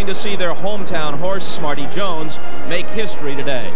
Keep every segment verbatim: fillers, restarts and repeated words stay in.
to see their hometown horse, Smarty Jones, make history today.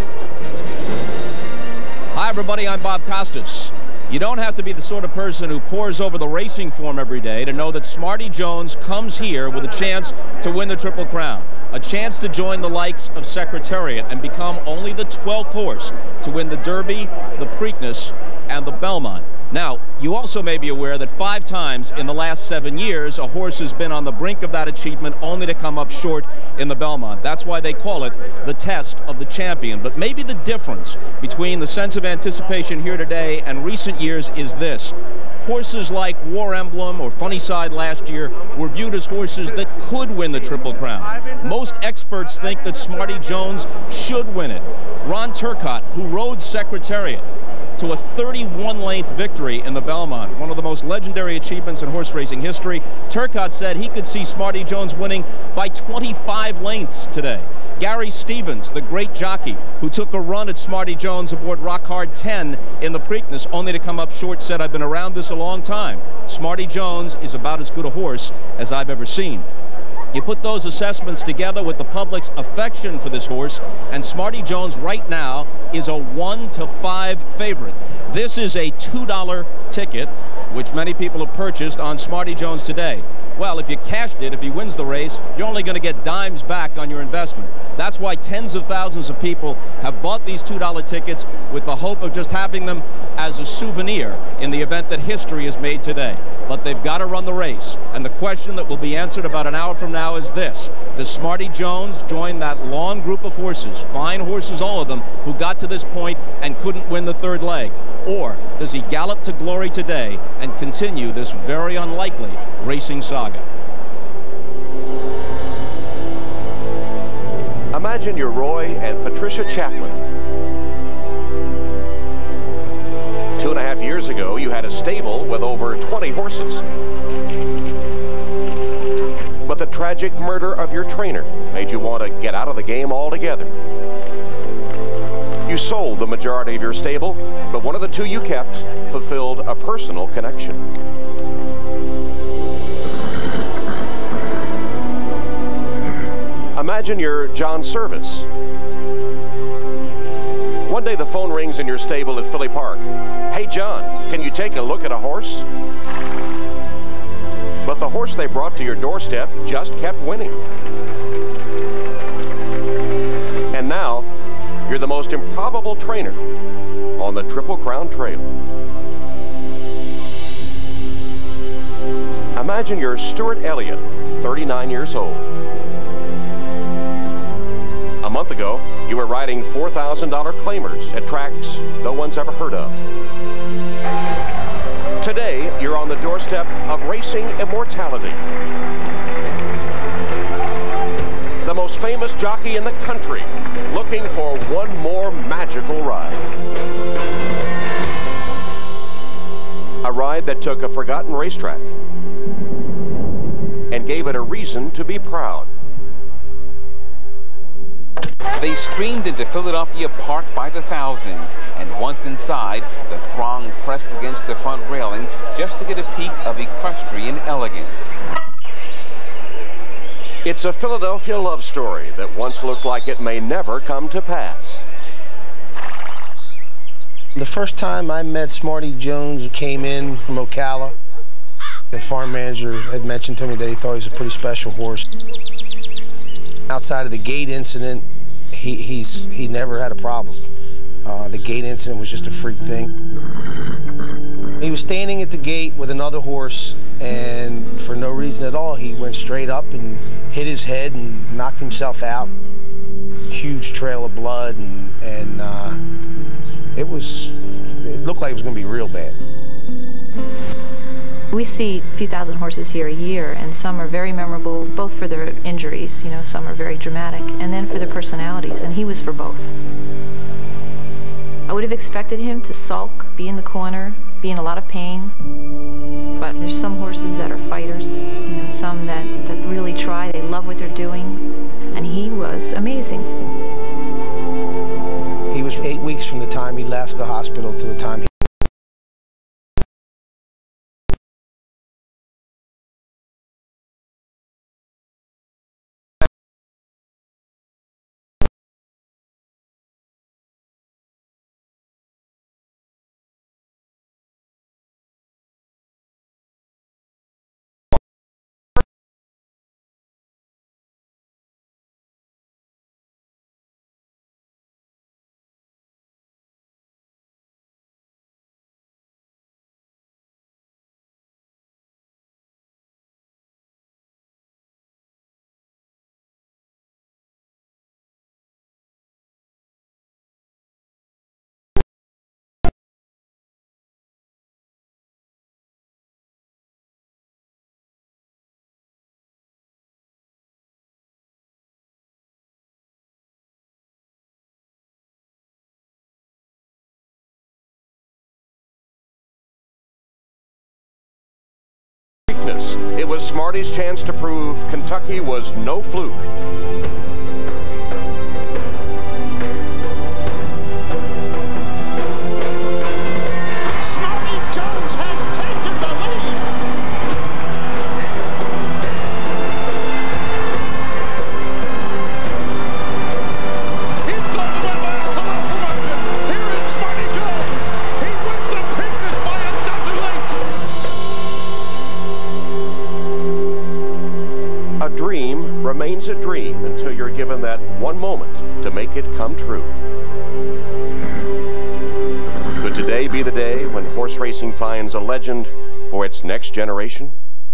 Hi, everybody. I'm Bob Costas. You don't have to be the sort of person who pores over the racing form every day to know that Smarty Jones comes here with a chance to win the Triple Crown, a chance to join the likes of Secretariat and become only the twelfth horse to win the Derby, the Preakness, and the Belmont. Now, you also may be aware that five times in the last seven years, a horse has been on the brink of that achievement only to come up short in the Belmont. That's why they call it the test of the champion. But maybe the difference between the sense of anticipation here today and recent years is this. Horses like War Emblem or Funny Side last year were viewed as horses that could win the Triple Crown. Most experts think that Smarty Jones should win it. Ron Turcotte, who rode Secretariat to a thirty-one length victory in the Belmont, one of the most legendary achievements in horse racing history, Turcotte said he could see Smarty Jones winning by twenty-five lengths today. Gary Stevens, the great jockey, who took a run at Smarty Jones aboard Rock Hard ten in the Preakness, only to come up short, said, "I've been around this a long time. Smarty Jones is about as good a horse as I've ever seen." You put those assessments together with the public's affection for this horse, and Smarty Jones right now is a one to five favorite. This is a two dollar ticket, which many people have purchased on Smarty Jones today. Well, if you cashed it, if he wins the race, you're only going to get dimes back on your investment. That's why tens of thousands of people have bought these two dollar tickets with the hope of just having them as a souvenir in the event that history is made today. But they've got to run the race. And the question that will be answered about an hour from now is this: does Smarty Jones join that long group of horses, fine horses all of them, who got to this point and couldn't win the third leg? Or does he gallop to glory today and continue this very unlikely racing saga? Imagine you're Roy and Patricia Chaplin. Two and a half years ago, you had a stable with over twenty horses. But the tragic murder of your trainer made you want to get out of the game altogether. You sold the majority of your stable, but one of the two you kept fulfilled a personal connection. Imagine you're John Service. One day the phone rings in your stable at Philly Park. "Hey John, can you take a look at a horse?" But the horse they brought to your doorstep just kept winning. And now, you're the most improbable trainer on the Triple Crown Trail. Imagine you're Stuart Elliott, thirty-nine years old. A month ago, you were riding four thousand dollar claimers at tracks no one's ever heard of. Today, you're on the doorstep of racing immortality. The most famous jockey in the country, looking for one more magical ride. A ride that took a forgotten racetrack and gave it a reason to be proud. They streamed into Philadelphia Park by the thousands, and once inside, the throng pressed against the front railing just to get a peek of equestrian elegance. It's a Philadelphia love story that once looked like it may never come to pass. The first time I met Smarty Jones, came in from Ocala. The farm manager had mentioned to me that he thought he was a pretty special horse. Outside of the gate incident, he, he's, he never had a problem. Uh, the gate incident was just a freak thing. He was standing at the gate with another horse, and for no reason at all, he went straight up and hit his head and knocked himself out. Huge trail of blood, and, and uh, it was, it looked like it was going to be real bad. We see a few thousand horses here a year, and some are very memorable, both for their injuries, you know, some are very dramatic, and then for their personalities, and he was for both. I would have expected him to sulk, be in the corner, be in a lot of pain, but there's some horses that are fighters, you know, some that, that really try, they love what they're doing, and he was amazing. He was eight weeks from the time he left the hospital to the time he Jones. It was Smarty's chance to prove Kentucky was no fluke. Smarty Jones has taken the lead. He's going to win by a colossal margin. Here is Smarty Jones. He wins the Preakness by a dozen lengths. A dream remains a dream until you're given that one moment to make it come true. Could today be the day when horse racing finds a legend for its next generation?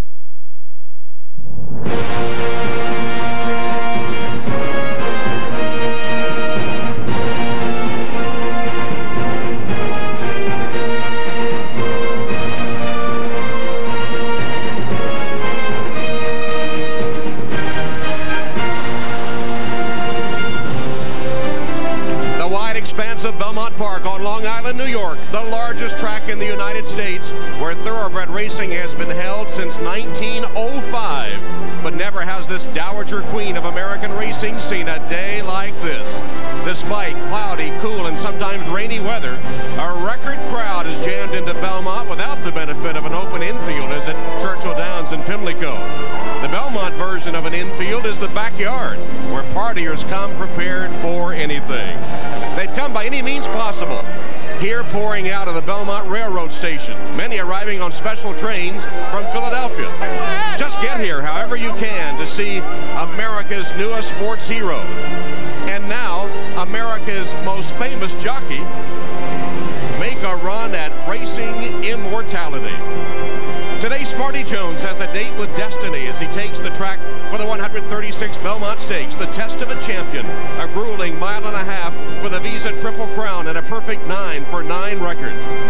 Of Belmont Park on Long Island, New York, the largest track in the United States, where thoroughbred racing has been held since nineteen oh five. But never has this dowager queen of American racing seen a day like this. Despite cloudy, cool, and sometimes rainy weather, a record crowd is jammed into Belmont without the benefit of an open infield as at Churchill Downs in Pimlico. The Belmont version of an infield is the backyard, where partiers come prepared for anything. They've come by any means possible. Here pouring out of the Belmont Railroad Station, many arriving on special trains from Philadelphia. Just get here however you can to see America's newest sports hero. And now, America's most famous jockey make a run at racing immortality. Today, Smarty Jones has a date with destiny as he takes the track for the one hundred thirty-six Belmont Stakes, the test of a champion, a grueling mile and a half for the Visa Triple Crown, and a perfect nine for nine record.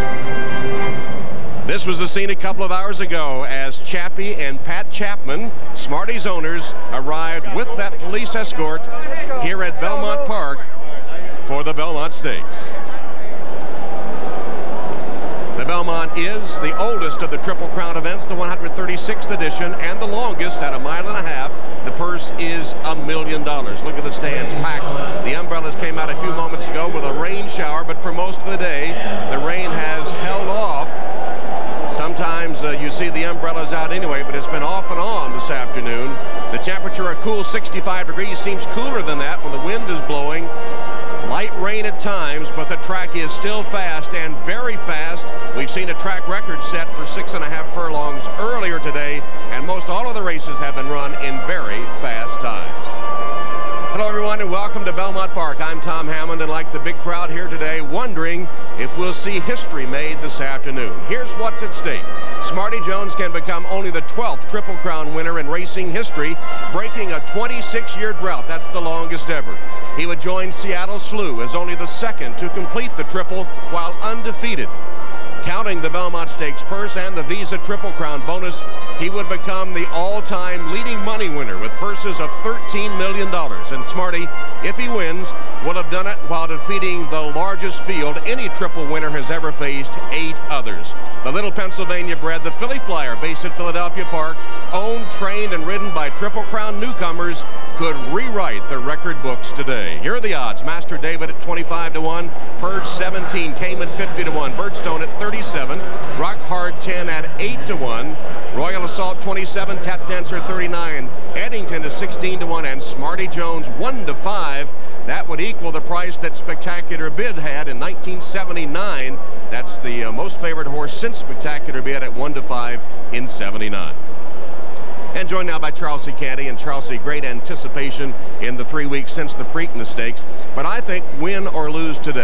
This was the scene a couple of hours ago as Chappie and Pat Chapman, Smarty's owners, arrived with that police escort here at Belmont Park for the Belmont Stakes. The Belmont is the oldest of the Triple Crown events, the one hundred thirty-sixth edition, and the longest at a mile and a half. The purse is a million dollars. Look at the stands packed. The umbrellas came out a few moments ago with a rain shower, but for most of the day, the rain has held off. Sometimes uh, you see the umbrellas out anyway, but it's been off and on this afternoon. The temperature, a cool sixty-five degrees, seems cooler than that when the wind is blowing. Light rain at times, but the track is still fast and very fast. We've seen a track record set for six and a half furlongs earlier today, and most all of the races have been run in very fast times. Hello everyone and welcome to Belmont Park. I'm Tom Hammond, and like the big crowd here today, wondering if we'll see history made this afternoon. Here's what's at stake. Smarty Jones can become only the twelfth Triple Crown winner in racing history, breaking a twenty-six year drought. That's the longest ever. He would join Seattle Slew as only the second to complete the triple while undefeated. Counting the Belmont Stakes purse and the Visa Triple Crown bonus, he would become the all-time leading money winner with purses of thirteen million dollars. And Smarty, if he wins, will have done it while defeating the largest field any triple winner has ever faced, eight others. The little Pennsylvania bred, the Philly Flyer, based at Philadelphia Park, owned, trained, and ridden by Triple Crown newcomers, could rewrite the record books today. Here are the odds. Master David at twenty-five to one, Purge seventeen, Cayman fifty to one, Birdstone at thirty-seven, Rock Hard ten at eight to one, Royal Assault twenty-seven, Tap Dancer thirty-nine, Eddington is sixteen to one, and Smarty Jones one to five. That would equal the price that Spectacular Bid had in nineteen seventy-nine. That's the uh, most favored horse since Spectacular Bid at one to five in seventy-nine. And joined now by Charles C. Canty. And Charles C., great anticipation in the three weeks since the Preakness Stakes. But I think win or lose today,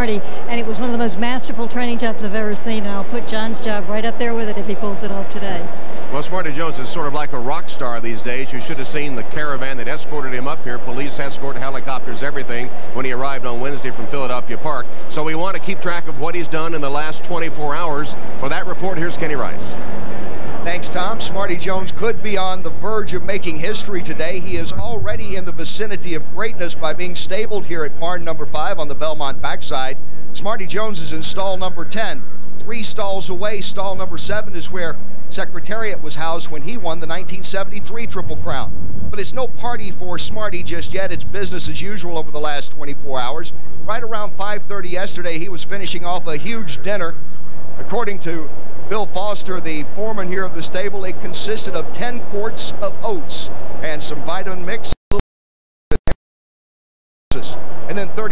Smarty, and it was one of the most masterful training jobs I've ever seen, and I'll put John's job right up there with it if he pulls it off today. Well, Smarty Jones is sort of like a rock star these days. You should have seen the caravan that escorted him up here. Police escort, helicopters, everything, when he arrived on Wednesday from Philadelphia Park. So we want to keep track of what he's done in the last twenty-four hours. For that report, here's Kenny Rice. Thanks, Tom. Smarty Jones could be on the verge of making history today. He is already in the vicinity of greatness by being stabled here at barn number five on the Belmont backside. Smarty Jones is in stall number ten. Three stalls away, stall number seven is where Secretariat was housed when he won the nineteen seventy-three Triple Crown. But it's no party for Smarty just yet. It's business as usual over the last twenty-four hours. Right around five thirty yesterday, he was finishing off a huge dinner. According to Bill Foster, the foreman here of the stable, it consisted of ten quarts of oats and some vitamin mix, and then thirty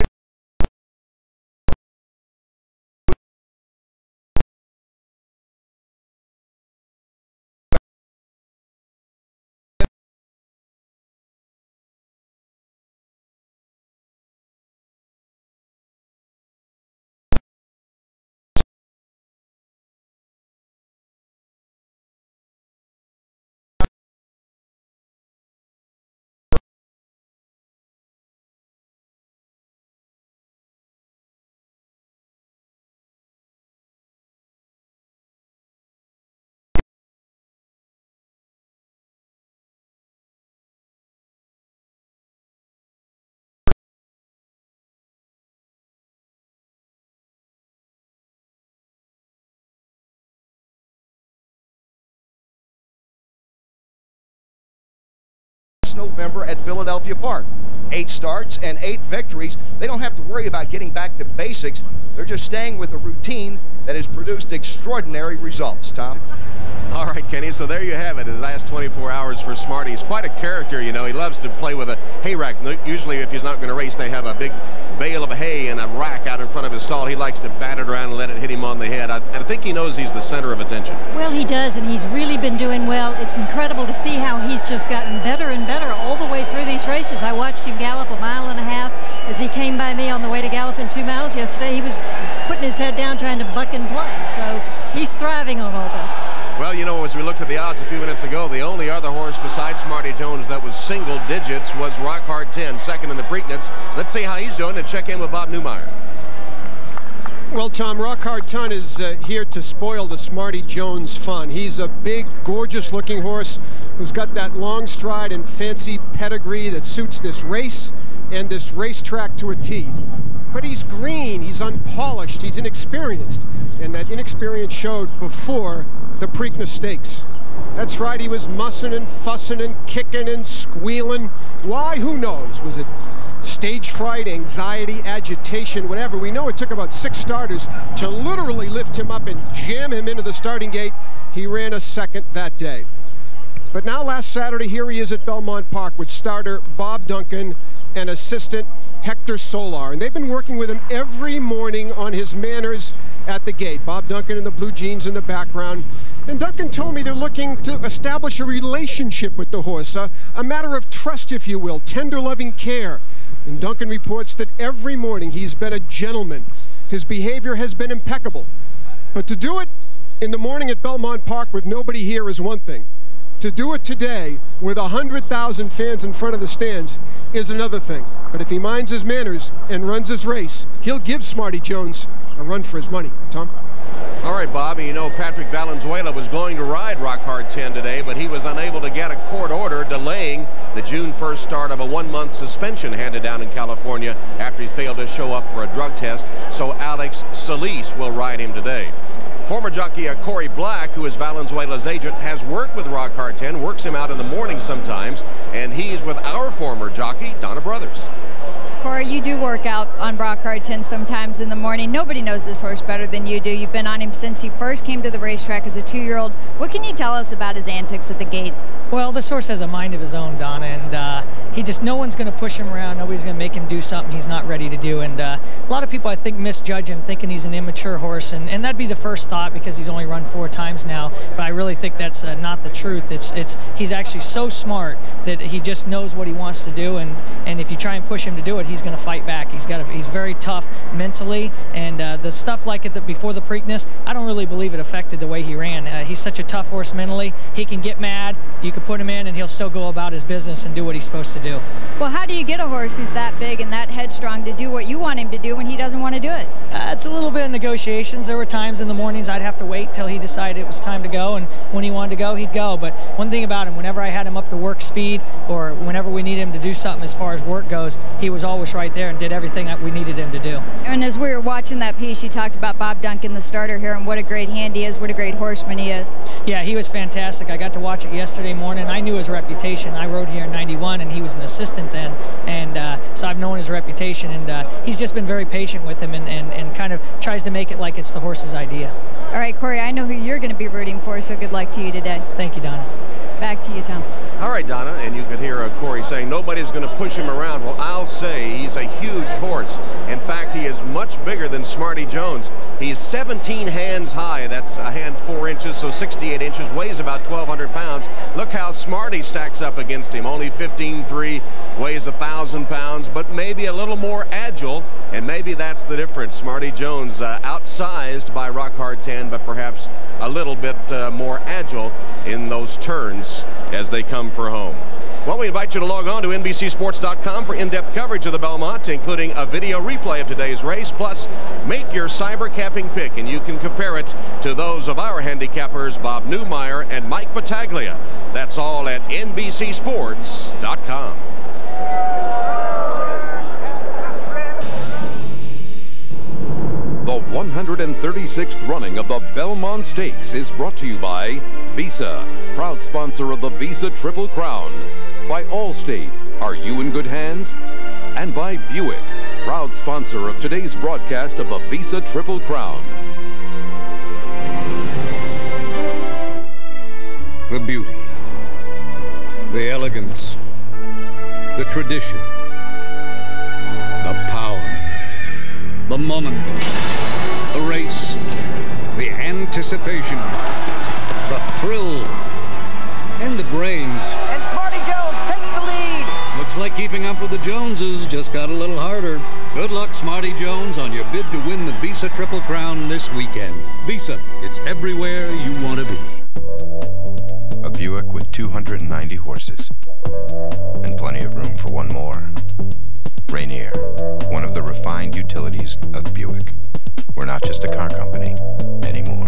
November at Philadelphia Park. Eight starts and eight victories. They don't have to worry about getting back to basics. They're just staying with a routine that has produced extraordinary results. Tom? All right, Kenny, so there you have it. In the last twenty-four hours for Smarty. He's quite a character, you know. He loves to play with a hay rack. Usually, if he's not going to race, they have a big bale of hay and a rack out in front of his stall. He likes to bat it around and let it hit him on the head. I, I think he knows he's the center of attention. Well, he does, and he's really been doing well. It's incredible to see how he's just gotten better and better all the way through these races. I watched him gallop a mile and a half as he came by me on the way to galloping two miles yesterday. He was putting his head down trying to buck and play, so he's thriving on all this. Well, you know, as we looked at the odds a few minutes ago, the only other horse besides Smarty Jones that was single digits was Rock Hard ten, second in the Preakness. Let's see how he's doing and check in with Bob Newmeyer. Well, Tom, Rock Hard ten is uh, here to spoil the Smarty Jones fun. He's a big, gorgeous-looking horse who's got that long stride and fancy pedigree that suits this race and this racetrack to a T. But he's green, he's unpolished, he's inexperienced, and that inexperience showed before the Preakness Stakes. That's right, he was mussing and fussing and kicking and squealing. Why? Who knows? Was it stage fright, anxiety, agitation, whatever? We know it took about six starters to literally lift him up and jam him into the starting gate. He ran a second that day. But now last Saturday, here he is at Belmont Park with starter Bob Duncan and assistant Hector Solar. And they've been working with him every morning on his manners at the gate. Bob Duncan in the blue jeans in the background. And Duncan told me they're looking to establish a relationship with the horse, a, a matter of trust, if you will, tender, loving care. And Duncan reports that every morning he's been a gentleman. His behavior has been impeccable. But to do it in the morning at Belmont Park with nobody here is one thing. To do it today with one hundred thousand fans in front of the stands is another thing. But if he minds his manners and runs his race, he'll give Smarty Jones a run for his money. Tom? All right, Bob, you know Patrick Valenzuela was going to ride Rock Hard ten today, but he was unable to get a court order delaying the June first start of a one-month suspension handed down in California after he failed to show up for a drug test. So Alex Solis will ride him today. Former jockey uh, Corey Black, who is Valenzuela's agent, has worked with Rock Hard ten, works him out in the morning sometimes, and he's with our former jockey, Donna Brothers. Corey, you do work out on Rock Hard ten sometimes in the morning. Nobody knows this horse better than you do. You've been on him since he first came to the racetrack as a two-year-old. What can you tell us about his antics at the gate? Well, this horse has a mind of his own, Donna, and uh, he just, no one's going to push him around. Nobody's going to make him do something he's not ready to do. And uh, a lot of people, I think, misjudge him, thinking he's an immature horse, and, and that'd be the first thought because he's only run four times now. But I really think that's uh, not the truth. It's, it's, he's actually so smart that he just knows what he wants to do, and, and if you try and push him to do it, he's going to fight back. He's got a, he's very tough mentally, and uh, the stuff like it that before the Preakness, I don't really believe it affected the way he ran. Uh, he's such a tough horse mentally. He can get mad, you can put him in, and he'll still go about his business and do what he's supposed to do. Well, how do you get a horse who's that big and that headstrong to do what you want him to do when he doesn't want to do it? Uh, it's a little bit of negotiations. There were times in the mornings I'd have to wait till he decided it was time to go, and when he wanted to go, he'd go. But one thing about him, whenever I had him up to work speed, or whenever we needed him to do something as far as work goes, he was always right there and did everything that we needed him to do. And as we were watching that piece, you talked about Bob Duncan, the starter here, and what a great hand he is, what a great horseman he is. Yeah, he was fantastic. I got to watch it yesterday morning. I knew his reputation. I rode here in ninety-one, and he was an assistant then, and uh, so I've known his reputation, and uh, he's just been very patient with him and, and, and kind of tries to make it like it's the horse's idea. All right, Corey, I know who you're going to be rooting for, so good luck to you today. Thank you, Donna. Back to you, Tom. All right, Donna, and you could hear uh, Corey saying nobody's going to push him around. Well, I'll say he's a huge horse. In fact, he is much bigger than Smarty Jones. He's seventeen hands high. That's a hand four inches, so sixty-eight inches, weighs about twelve hundred pounds. Look how Smarty stacks up against him. Only fifteen three, weighs one thousand pounds, but maybe a little more agile, and maybe that's the difference. Smarty Jones uh, outsized by Rock Hard ten, but perhaps a little bit uh, more agile in those turns as they come for home. Well, we invite you to log on to N B C sports dot com for in-depth coverage of the Belmont, including a video replay of today's race. Plus, make your cyber capping pick, and you can compare it to those of our handicappers, Bob Newmeyer and Mike Battaglia. That's all at N B C sports dot com. The one hundred thirty-sixth running of the Belmont Stakes is brought to you by Visa, proud sponsor of the Visa Triple Crown. By Allstate, are you in good hands? And by Buick, proud sponsor of today's broadcast of the Visa Triple Crown. The beauty, the elegance, the tradition, the power, the moment, the race, the anticipation, the thrill, and the brains. And Smarty Jones takes the lead. Looks like keeping up with the Joneses just got a little harder. Good luck, Smarty Jones, on your bid to win the Visa Triple Crown this weekend. Visa, it's everywhere you want to be. A Buick with two hundred ninety horses and plenty of room for one more. Rainier, one of the refined utilities of Buick. We're not just a car company anymore.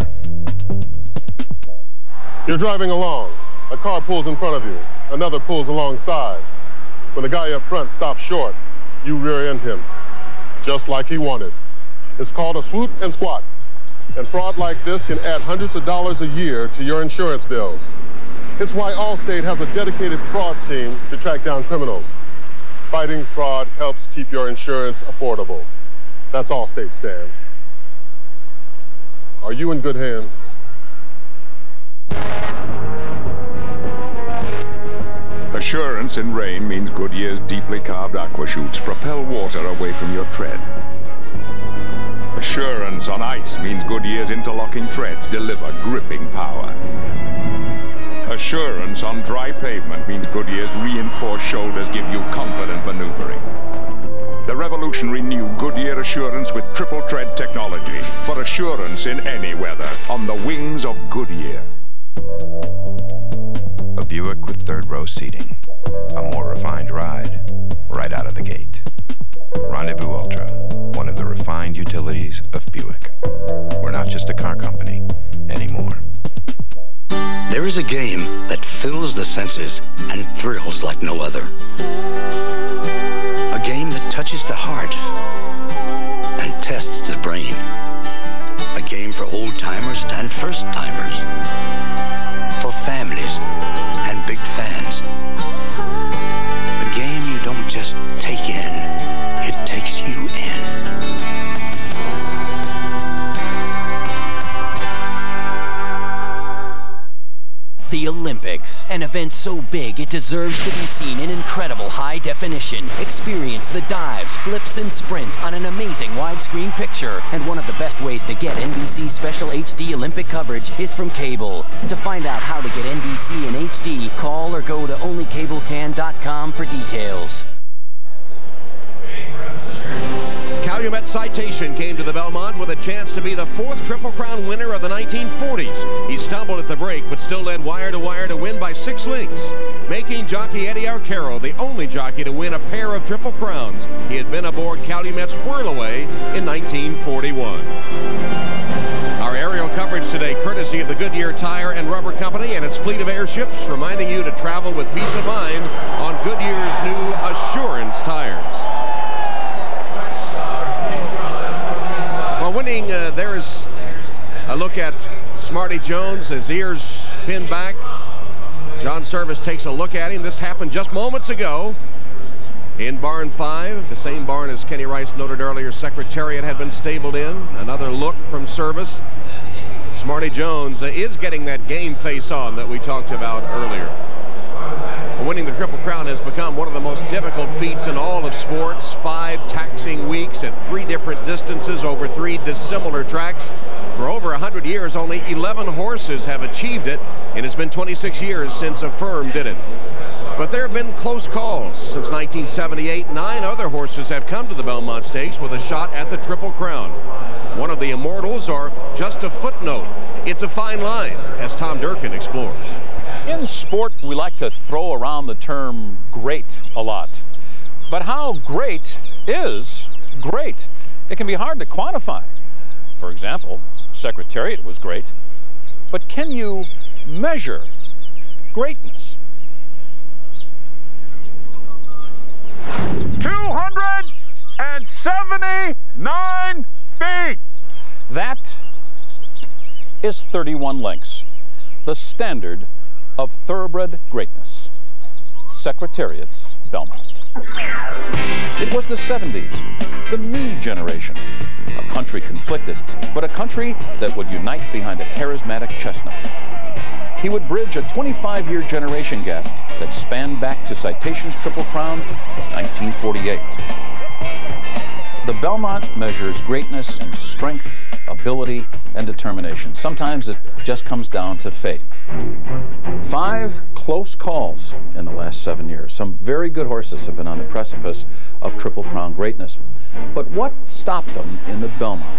You're driving along. A car pulls in front of you. Another pulls alongside. When the guy up front stops short, you rear-end him, just like he wanted. It's called a swoop and squat. And fraud like this can add hundreds of dollars a year to your insurance bills. It's why Allstate has a dedicated fraud team to track down criminals. Fighting fraud helps keep your insurance affordable. That's Allstate, Stan. Are you in good hands? Assurance in rain means Goodyear's deeply carved aqua chutes propel water away from your tread. Assurance on ice means Goodyear's interlocking treads deliver gripping power. Assurance on dry pavement means Goodyear's reinforced shoulders give you confident maneuvering. The revolutionary new Goodyear Assurance with triple tread technology for assurance in any weather on the wings of Goodyear. A Buick with third row seating. A more refined ride right out of the gate. Rendezvous Ultra, one of the refined utilities of Buick. We're not just a car company anymore. There is a game that fills the senses and thrills like no other. A game that touches the heart and tests the brain. A game for old-timers and first-timers. For families and big fans. A game you don't just take in, it takes you in. The Olympics, an event so big it deserves to be seen in incredible high definition. Experience the dives, flips, and sprints on an amazing widescreen picture. And one of the best ways to get N B C special H D Olympic coverage is from cable. To find out how to get N B C in H D, call or go to only cable can dot com for details. Citation came to the Belmont with a chance to be the fourth Triple Crown winner of the nineteen forties. He stumbled at the break, but still led wire to wire to win by six lengths, making jockey Eddie Arcaro the only jockey to win a pair of Triple Crowns. He had been aboard Calumet's Whirlaway in nineteen forty-one. Our aerial coverage today courtesy of the Goodyear Tire and Rubber Company and its fleet of airships, reminding you to travel with peace of mind on Goodyear's new Assurance tires. Well, winning, uh, there's a look at Smarty Jones, his ears pinned back. John Service takes a look at him. This happened just moments ago in barn five, the same barn as Kenny Rice noted earlier Secretariat had been stabled in. Another look from Service. Smarty Jones uh, is getting that game face on that we talked about earlier. Winning the Triple Crown has become one of the most difficult feats in all of sports. Five taxing weeks at three different distances over three dissimilar tracks. For over one hundred years, only eleven horses have achieved it, and it's been twenty-six years since a firm did it. But there have been close calls. Since nineteen seventy-eight, nine other horses have come to the Belmont Stakes with a shot at the Triple Crown. One of the immortals, or just a footnote. It's a fine line, as Tom Durkin explores. In sport, we like to throw around the term great a lot. But how great is great? It can be hard to quantify. For example, Secretariat was great, but can you measure greatness? two hundred seventy-nine feet! That is thirty-one lengths, the standard of thoroughbred greatness. Secretariat's Belmont. It was the seventies, the me generation. A country conflicted, but a country that would unite behind a charismatic chestnut. He would bridge a twenty-five year generation gap that spanned back to Citation's Triple Crown of nineteen forty-eight. The Belmont measures greatness and strength, ability, and determination. Sometimes it just comes down to fate. Five close calls in the last seven years. Some very good horses have been on the precipice of Triple Crown greatness. But what stopped them in the Belmont?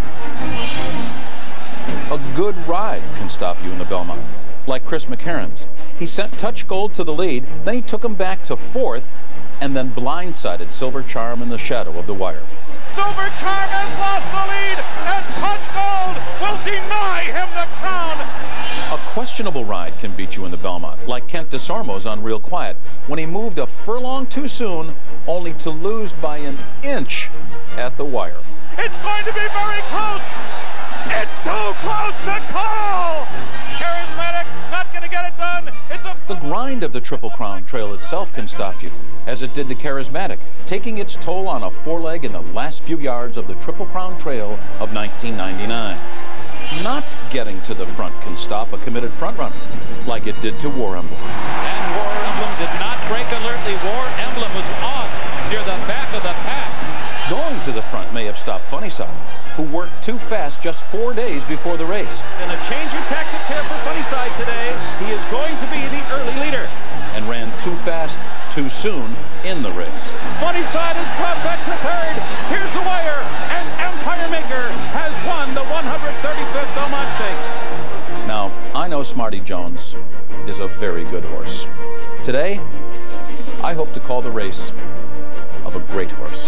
A good ride can stop you in the Belmont, like Chris McCarron's. He sent Touch Gold to the lead, then he took him back to fourth, and then blindsided Silver Charm in the shadow of the wire. Silver Charm has lost the lead, and Touch Gold will deny him the crown. A questionable ride can beat you in the Belmont, like Kent DeSormo's on Real Quiet, when he moved a furlong too soon, only to lose by an inch at the wire. It's going to be very close. It's too close to call. Charismatic, not going to get it done. It's a The grind of the Triple Crown Trail itself can stop you, as it did to Charismatic, taking its toll on a foreleg in the last few yards of the Triple Crown Trail of nineteen ninety-nine. Not getting to the front can stop a committed frontrunner, like it did to War Emblem. And War Emblem did not break alertly. War Emblem was off near the back of the pack. Going to the front may have stopped Funnyside, who worked too fast just four days before the race. And a change in tactics here for Funnyside today. He is going to be the early leader. And ran too fast, too soon in the race. Funnyside has dropped back to third. Here's the wire, and Empire Maker has won the one hundred thirty-fifth Belmont Stakes. Now, I know Smarty Jones is a very good horse. Today, I hope to call the race of a great horse.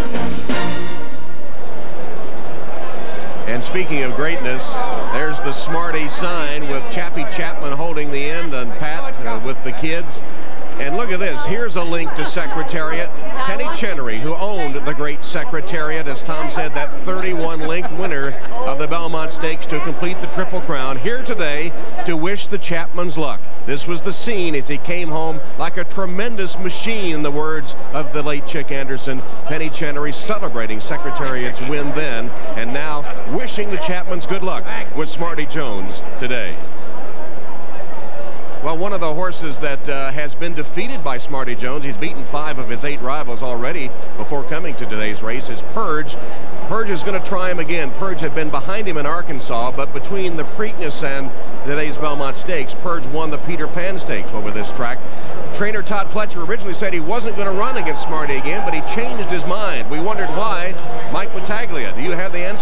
And speaking of greatness, there's the Smarty sign with Chappie Chapman holding the end and Pat uh, with the kids. And look at this. Here's a link to Secretariat. Penny Chenery, who owned the great Secretariat, as Tom said, that thirty-one length winner of the Belmont Stakes to complete the Triple Crown, here today to wish the Chapmans luck. This was the scene as he came home like a tremendous machine, in the words of the late Chick Anderson. Penny Chenery celebrating Secretariat's win then, and now wishing the Chapmans good luck with Smarty Jones today. Well, one of the horses that uh, has been defeated by Smarty Jones, he's beaten five of his eight rivals already before coming to today's race, is Purge. Purge is going to try him again. Purge had been behind him in Arkansas, but between the Preakness and today's Belmont Stakes, Purge won the Peter Pan Stakes over this track. Trainer Todd Pletcher originally said he wasn't going to run against Smarty again, but he changed his mind. We wondered why. Mike Battaglia, do you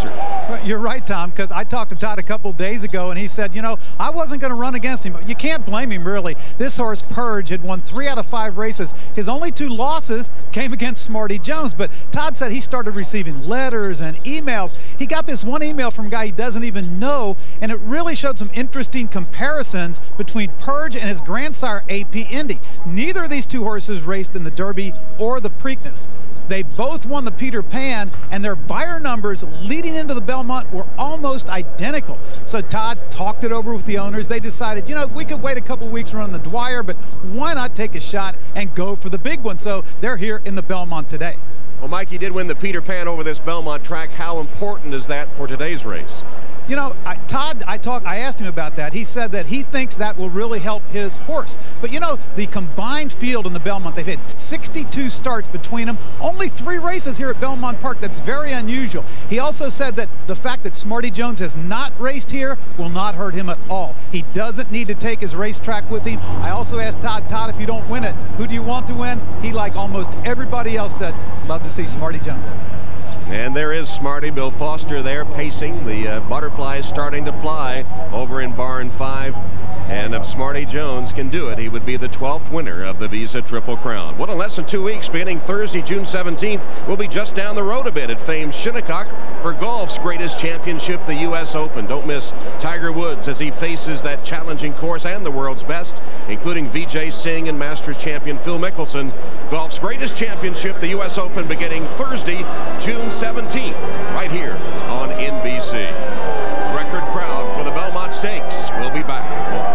racer. You're right, Tom, because I talked to Todd a couple days ago, and he said, you know, I wasn't going to run against him. You can't blame him, really. This horse, Purge, had won three out of five races. His only two losses came against Smarty Jones, but Todd said he started receiving letters and emails. He got this one email from a guy he doesn't even know, and it really showed some interesting comparisons between Purge and his grandsire, A P Indy. Neither of these two horses raced in the Derby or the Preakness. They both won the Peter Pan, and their buyer numbers leading into the Belmont were almost identical. So Todd talked it over with the owners. They decided, you know, we could wait a couple weeks running the Dwyer, but why not take a shot and go for the big one? So they're here in the Belmont today. Well, Mikey did win the Peter Pan over this Belmont track. How important is that for today's race? You know, I, Todd, I talked, I asked him about that. He said that he thinks that will really help his horse. But you know, the combined field in the Belmont, they've had sixty-two starts between them. Only three races here at Belmont Park. That's very unusual. He also said that the fact that Smarty Jones has not raced here will not hurt him at all. He doesn't need to take his racetrack with him. I also asked Todd, Todd, if you don't win it, who do you want to win? He, like almost everybody else, said, love to see Smarty Jones. And there is Smarty, Bill Foster there pacing. The uh, butterfly is starting to fly over in barn five. And if Smarty Jones can do it, he would be the twelfth winner of the Visa Triple Crown. Well, in less than two weeks, beginning Thursday, June seventeenth, we'll be just down the road a bit at famed Shinnecock for golf's greatest championship, the U S Open. Don't miss Tiger Woods as he faces that challenging course and the world's best, including Vijay Singh and Masters champion Phil Mickelson. Golf's greatest championship, the U S Open, beginning Thursday, June seventeenth, right here on N B C. Record crowd for the Belmont Stakes. We'll be back.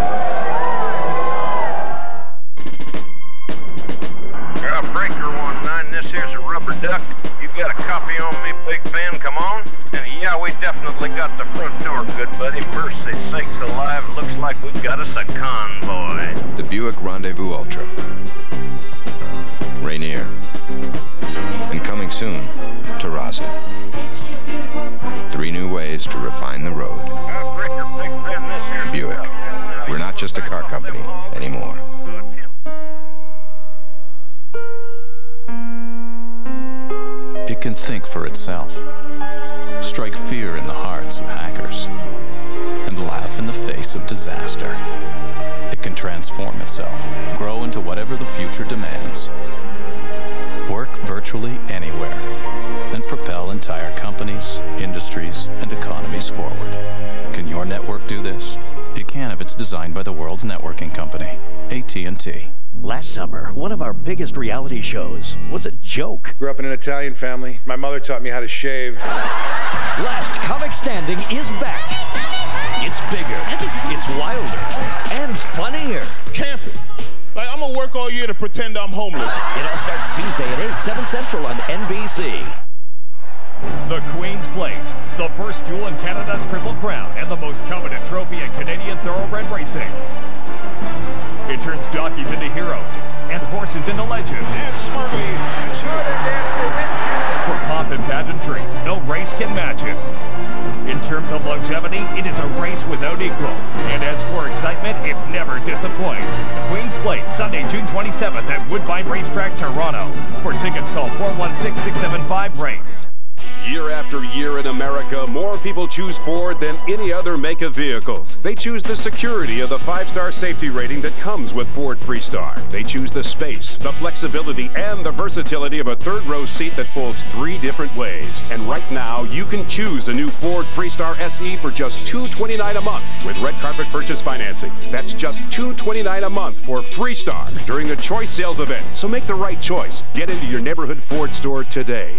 Yeah, breaker one nine. This here's a rubber duck. You got a copy on me, big fan? Come on. And yeah, we definitely got the front door, good buddy. Mercy sakes alive. Looks like we've got us a convoy. The Buick Rendezvous Ultra. Rainier. And coming soon to Raza. Three new ways to refine the road. Buick. We're not just a car company anymore. It can think for itself, strike fear in the hearts of hackers, and laugh in the face of disaster. It can transform itself, grow into whatever the future demands, work virtually anywhere, and propel entire companies, industries, and economies forward. Can your network do this? It can if it's designed by the world's networking company, A T and T. Last summer, one of our biggest reality shows was a joke. Grew up in an Italian family. My mother taught me how to shave. Last Comic Standing is back. It's bigger, it's wilder, and funnier. Camping. Like, I'm gonna work all year to pretend I'm homeless. It all starts Tuesday at eight, seven Central on N B C. The Queen's Plate, the first jewel in Canada's Triple Crown and the most coveted trophy in Canadian thoroughbred racing. It turns jockeys into heroes and horses into legends. And Smarty and Shorter Dancer wins Canada. For pomp and pageantry, no race can match it. In terms of longevity, it is a race without equal. And as for excitement, it never disappoints. Queen's Plate, Sunday, June twenty-seventh at Woodbine Racetrack, Toronto. For tickets, call four one six, six seven five, RACE. Year after year in America, more people choose Ford than any other make of vehicles. They choose the security of the five-star safety rating that comes with Ford Freestar. They choose the space, the flexibility, and the versatility of a third-row seat that folds three different ways. And right now, you can choose the new Ford Freestar S E for just two hundred twenty-nine dollars a month with red carpet purchase financing. That's just two hundred twenty-nine dollars a month for Freestar during the Choice Sales event. So make the right choice. Get into your neighborhood Ford store today.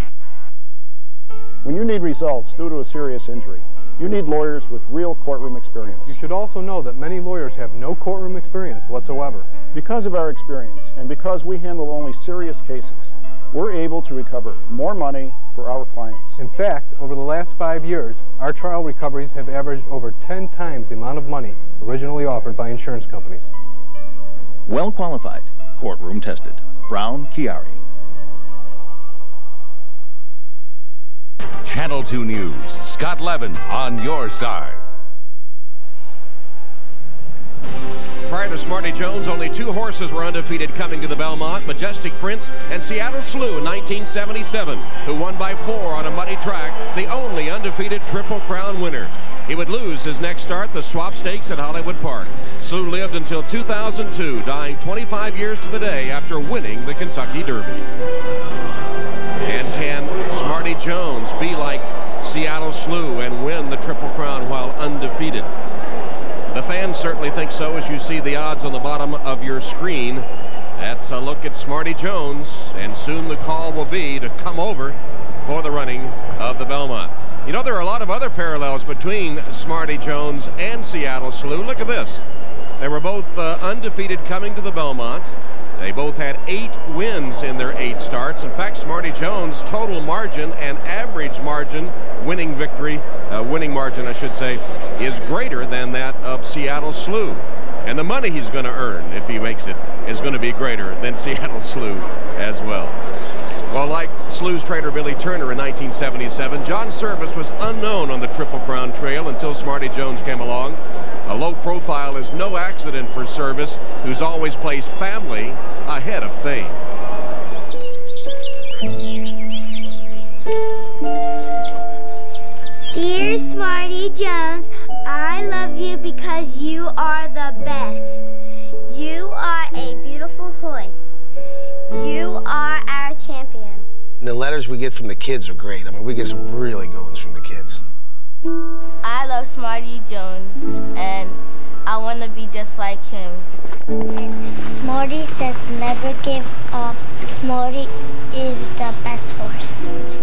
When you need results due to a serious injury, you need lawyers with real courtroom experience. You should also know that many lawyers have no courtroom experience whatsoever. Because of our experience, and because we handle only serious cases, we're able to recover more money for our clients. In fact, over the last five years, our trial recoveries have averaged over ten times the amount of money originally offered by insurance companies. Well qualified, courtroom tested. Brown Chiari. Channel two News, Scott Levin on your side. Prior Prior to Smarty Jones, only two horses were undefeated coming to the Belmont, Majestic Prince and Seattle Slew in nineteen seventy-seven, who won by four on a muddy track, the only undefeated Triple Crown winner. He would lose his next start, the Swap Stakes at Hollywood Park. Slew lived until two thousand two, dying twenty-five years to the day after winning the Kentucky Derby. And can Smarty Jones be like Seattle Slew and win the Triple Crown while undefeated? The fans certainly think so, as you see the odds on the bottom of your screen. That's a look at Smarty Jones, and soon the call will be to come over for the running of the Belmont. You know, there are a lot of other parallels between Smarty Jones and Seattle Slew. Look at this. They were both uh, undefeated coming to the Belmont. They both had eight wins in their eight starts. In fact, Smarty Jones' total margin and average margin, winning victory, uh, winning margin, I should say, is greater than that of Seattle Slew. And the money he's going to earn, if he makes it, is going to be greater than Seattle Slew as well. Well, like Slew's trainer Billy Turner in nineteen seventy-seven, John Service was unknown on the Triple Crown Trail until Smarty Jones came along. A low profile is no accident for Service, who's always placed family ahead of fame. Dear Smarty Jones, I love you because you are the best. You are a beautiful horse. You are our champion. The letters we get from the kids are great. I mean, we get some really good ones from the kids. I love Smarty Jones, and I want to be just like him. Smarty says never give up. Smarty is the best horse.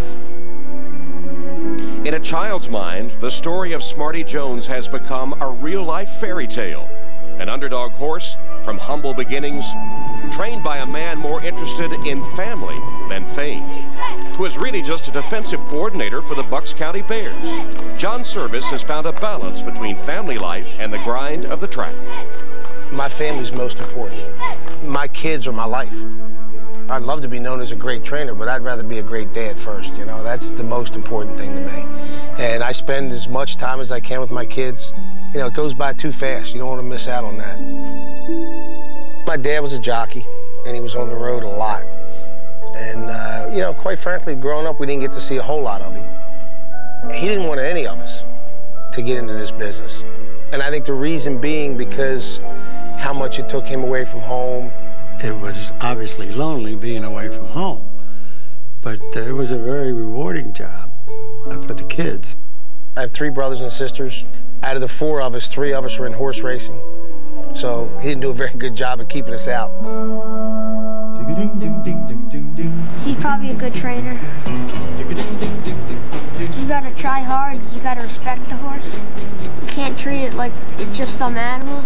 In a child's mind, the story of Smarty Jones has become a real-life fairy tale. An underdog horse from humble beginnings, trained by a man more interested in family than fame, who is really just a defensive coordinator for the Bucks County Bears. John Service has found a balance between family life and the grind of the track. My family's most important. My kids are my life. I'd love to be known as a great trainer, but I'd rather be a great dad first, you know? That's the most important thing to me. And I spend as much time as I can with my kids. You know, it goes by too fast. You don't want to miss out on that. My dad was a jockey, and he was on the road a lot. And, uh, you know, quite frankly, growing up, we didn't get to see a whole lot of him. He didn't want any of us to get into this business. And I think the reason being because how much it took him away from home. It was obviously lonely being away from home, but uh, it was a very rewarding job for the kids. I have three brothers and sisters. Out of the four of us, three of us were in horse racing. So he didn't do a very good job of keeping us out. He's probably a good trainer. You gotta try hard, you gotta respect the horse. You can't treat it like it's just some animal.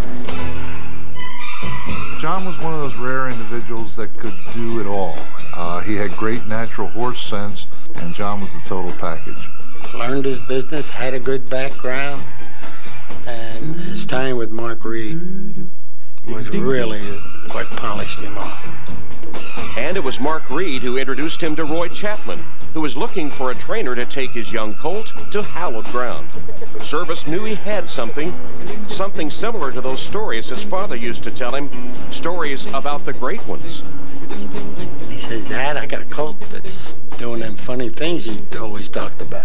John was one of those rare individuals that could do it all. Uh, he had great natural horse sense, and John was the total package. Learned his business, had a good background, and his time with Mark Reed was really what polished him off. And it was Mark Reed who introduced him to Roy Chapman, who was looking for a trainer to take his young colt to hallowed ground. Service knew he had something, something similar to those stories his father used to tell him, stories about the great ones. He says, Dad, I got a colt that's doing them funny things you always talked about.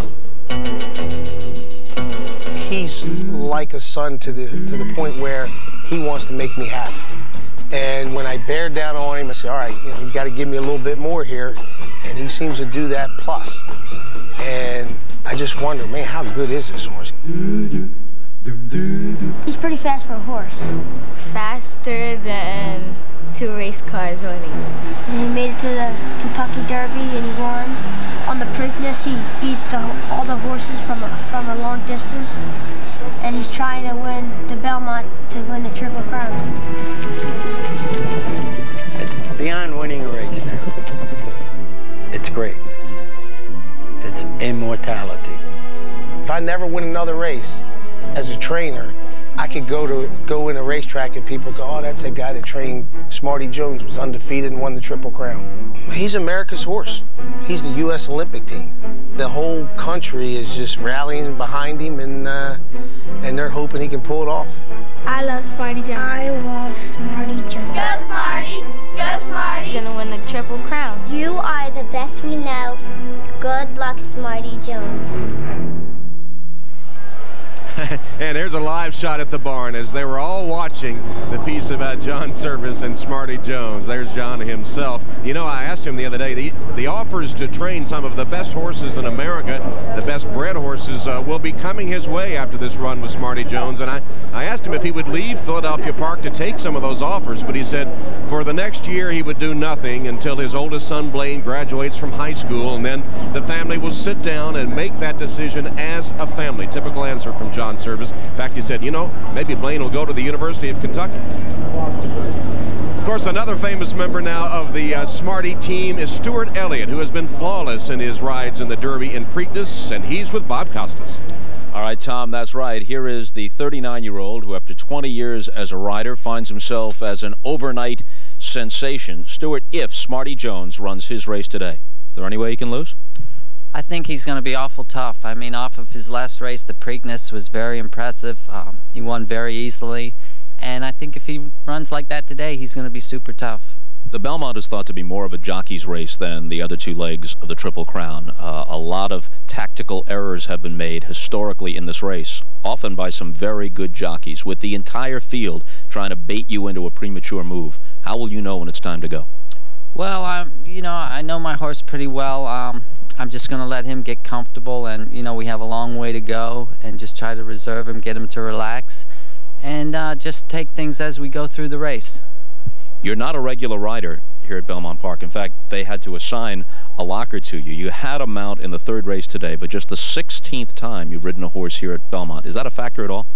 He's like a son to the, to the point where he wants to make me happy. And when I bear down on him, I say, all right, you know, you got to give me a little bit more here. And he seems to do that plus. And I just wonder, man, how good is this horse? He's pretty fast for a horse. Faster than two race cars running. And he made it to the Kentucky Derby and he won. On the Preakness, he beat the, all the horses from a, from a long distance. And he's trying to win the Belmont to win the Triple Crown. It's beyond winning a race now. It's greatness. It's immortality. If I never win another race as a trainer, I could go to go in a racetrack and people go, oh, that's a guy that trained Smarty Jones, was undefeated and won the Triple Crown. He's America's horse. He's the U S Olympic team. The whole country is just rallying behind him, and uh, and they're hoping he can pull it off. I love Smarty Jones. I love Smarty Jones. Go Smarty! Go Smarty! He's gonna win the Triple Crown. You are the best we know. Good luck, Smarty Jones. And there's a live shot at the barn as they were all watching the piece about John Service and Smarty Jones. There's John himself. You know, I asked him the other day, the, the offers to train some of the best horses in America, the best bred horses, uh, will be coming his way after this run with Smarty Jones. And I, I asked him if he would leave Philadelphia Park to take some of those offers, but he said for the next year he would do nothing until his oldest son, Blaine, graduates from high school, and then the family will sit down and make that decision as a family. Typical answer from John Service. In fact, he said, you know, maybe Blaine will go to the University of Kentucky. Of course, another famous member now of the uh, Smarty team is Stuart Elliott, who has been flawless in his rides in the Derby and Preakness, and he's with Bob Costas. All right, Tom, that's right. Here is the thirty-nine-year-old who, after twenty years as a rider, finds himself as an overnight sensation. Stuart, if Smarty Jones runs his race today, is there any way he can lose? I think he's going to be awful tough. I mean, off of his last race, the Preakness was very impressive. Um, he won very easily. And I think if he runs like that today, he's going to be super tough. The Belmont is thought to be more of a jockey's race than the other two legs of the Triple Crown. Uh, a lot of tactical errors have been made historically in this race, often by some very good jockeys, with the entire field trying to bait you into a premature move. How will you know when it's time to go? Well, I'm, you know, I know my horse pretty well. Um, I'm just going to let him get comfortable, and, you know, we have a long way to go, and just try to reserve him, get him to relax, and uh, just take things as we go through the race. You're not a regular rider here at Belmont Park. In fact, they had to assign a locker to you. You had a mount in the third race today, but just the sixteenth time you've ridden a horse here at Belmont. Is that a factor at all?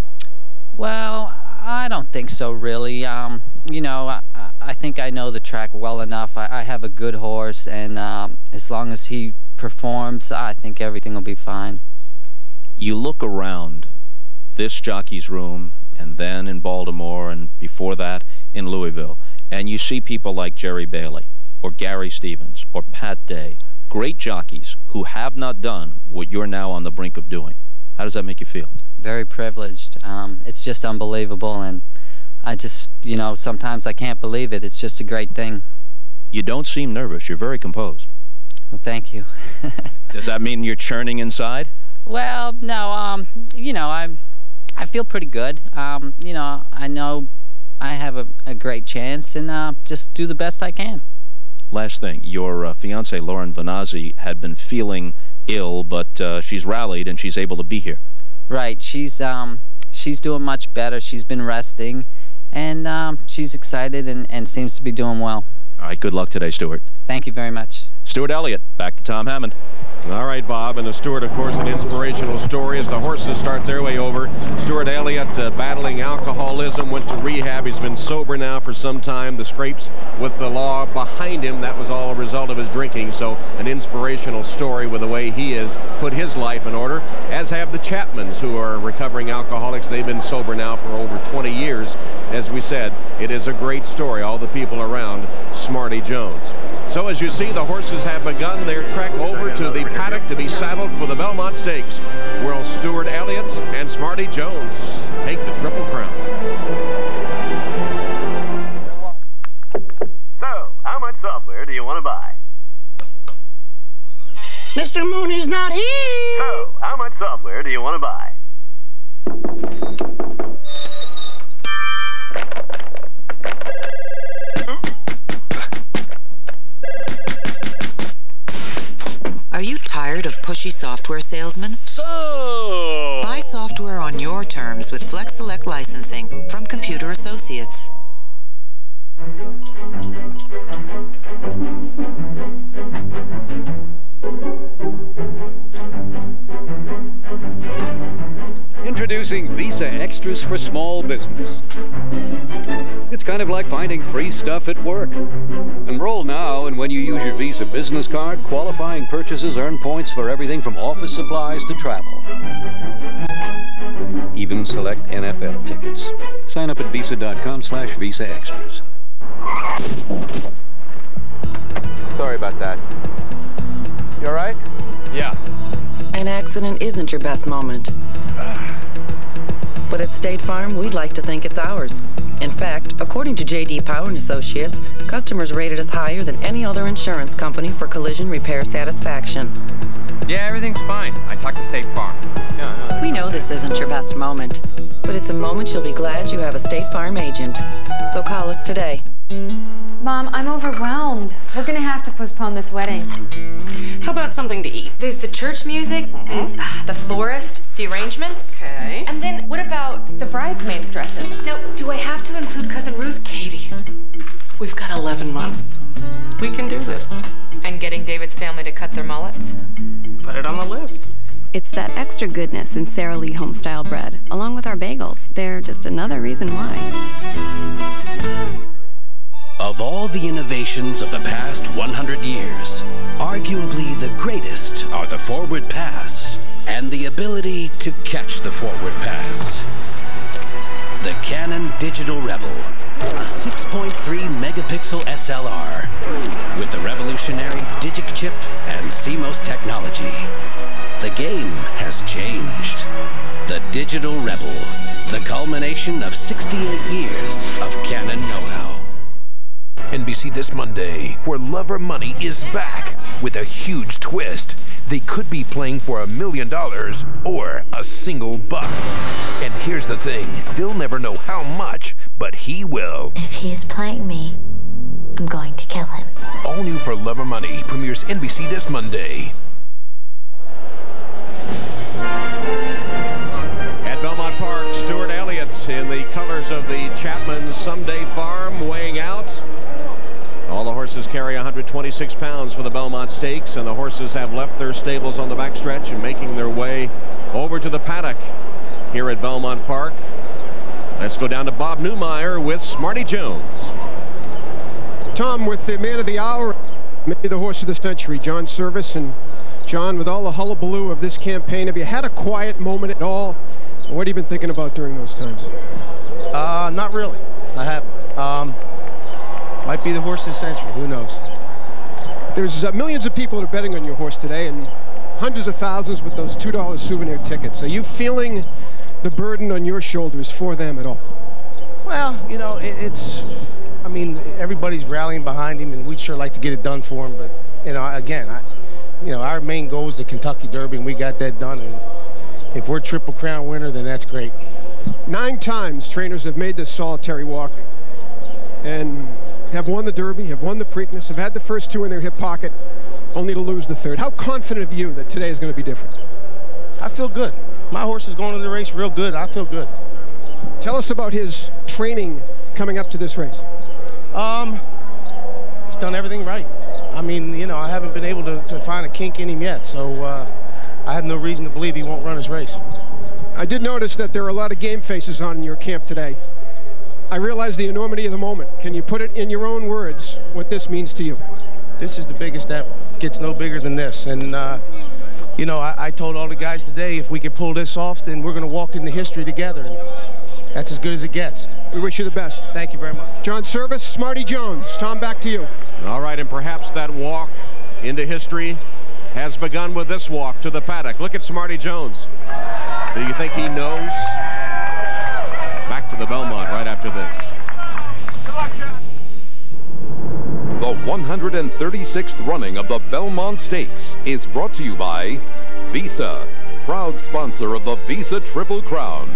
Well, I don't think so, really. Um, you know, I, I think I know the track well enough. I, I have a good horse, and um, as long as he performs, I think everything will be fine. You look around this jockey's room, and then in Baltimore, and before that in Louisville, and you see people like Jerry Bailey, or Gary Stevens, or Pat Day, great jockeys who have not done what you're now on the brink of doing. How does that make you feel? Very privileged. Um, it's just unbelievable, and I just, you know, sometimes I can't believe it. It's just a great thing. You don't seem nervous. You're very composed. Well, thank you. Does that mean you're churning inside? Well, no, um, you know, I I feel pretty good. Um, you know, I know I have a, a great chance, and uh, just do the best I can. Last thing, your uh, fiancée, Lauren Vanazzi, had been feeling ill, but uh, she's rallied and she's able to be here. Right, she's, um, she's doing much better. She's been resting, and um, she's excited and, and seems to be doing well. All right, good luck today, Stuart. Thank you very much. Stuart Elliott, back to Tom Hammond. All right, Bob, and the Stuart, of course, an inspirational story as the horses start their way over. Stuart Elliott uh, battling alcoholism, went to rehab. He's been sober now for some time. The scrapes with the law behind him, that was all a result of his drinking. So an inspirational story with the way he has put his life in order, as have the Chapmans, who are recovering alcoholics. They've been sober now for over twenty years. As we said, it is a great story, all the people around Smarty Jones. So as you see, the horses have begun their trek over to the paddock to be saddled for the Belmont Stakes, where Stuart Elliott and Smarty Jones take the Triple Crown. So, how much software do you want to buy? Mister Mooney's not here! So, how much software do you want to buy? Are you tired of pushy software salesmen? So! Buy software on your terms with Flex Select Licensing from Computer Associates. Introducing Visa Extras for small business. It's kind of like finding free stuff at work. Enroll now, and when you use your Visa business card, qualifying purchases earn points for everything from office supplies to travel. even select N F L tickets. Sign up at visa.com slash Visa Extras. Sorry about that. You all right? Yeah. An accident isn't your best moment. But at State Farm, we'd like to think it's ours. In fact, according to J D Power and Associates, customers rated us higher than any other insurance company for collision repair satisfaction. Yeah, everything's fine. I talked to State Farm. Yeah, no, we know this isn't your best moment, but it's a moment you'll be glad you have a State Farm agent. So call us today. Mom, I'm overwhelmed. We're gonna have to postpone this wedding. How about something to eat? There's the church music, mm-hmm. and uh, the florist, the arrangements. Okay. And then what about the bridesmaids' dresses? Now, do I have to include Cousin Ruth? Katie, we've got eleven months. We can do this. And getting David's family to cut their mullets? Put it on the list. It's that extra goodness in Sara Lee home-style bread, along with our bagels. They're just another reason why. Of all the innovations of the past one hundred years, arguably the greatest are the forward pass and the ability to catch the forward pass. The Canon Digital Rebel, a six point three megapixel S L R with the revolutionary Digic chip and C M O S technology. The game has changed. The Digital Rebel, the culmination of sixty-eight years of Canon know-how. N B C this Monday, For Love or Money is back with a huge twist. They could be playing for a million dollars or a single buck. And here's the thing, they'll never know how much, but he will. If he is playing me, I'm going to kill him. All new For Love or Money premieres N B C this Monday. At Belmont Park, Stuart Elliott in the colors of the Chapman Someday Farm weighing out. All the horses carry one hundred twenty-six pounds for the Belmont Stakes, and the horses have left their stables on the backstretch and making their way over to the paddock here at Belmont Park. Let's go down to Bob Newmeyer with Smarty Jones. Tom, with the man of the hour, maybe the horse of the century, John Service. And John, with all the hullabaloo of this campaign, have you had a quiet moment at all? What have you been thinking about during those times? Uh, not really. I haven't. Um, Might be the horse of the century. Who knows? There's uh, millions of people that are betting on your horse today, and hundreds of thousands with those two dollar souvenir tickets. Are you feeling the burden on your shoulders for them at all? Well, you know, it, it's, I mean, everybody's rallying behind him, and we'd sure like to get it done for him. But, you know, again, I, you know, our main goal is the Kentucky Derby, and we got that done. And if we're Triple Crown winner, then that's great. Nine times trainers have made this solitary walk and have won the Derby, have won the Preakness, have had the first two in their hip pocket, only to lose the third. How confident are you that today is going to be different? I feel good. My horse is going to the race real good. I feel good. Tell us about his training coming up to this race. Um, he's done everything right. I mean, you know, I haven't been able to, to find a kink in him yet, so uh, I have no reason to believe he won't run his race. I did notice that there are a lot of game faces on in your camp today. I realize the enormity of the moment. Can you put it in your own words what this means to you? This is the biggest ever. It gets no bigger than this. And, uh, you know, I, I told all the guys today, if we can pull this off, then we're going to walk into history together. And that's as good as it gets. We wish you the best. Thank you very much. John Service, Smarty Jones. Tom, back to you. All right, and perhaps that walk into history has begun with this walk to the paddock. Look at Smarty Jones. Do you think he knows? Back to the Belmont right after this. The one hundred thirty-sixth running of the Belmont Stakes is brought to you by Visa, proud sponsor of the Visa Triple Crown.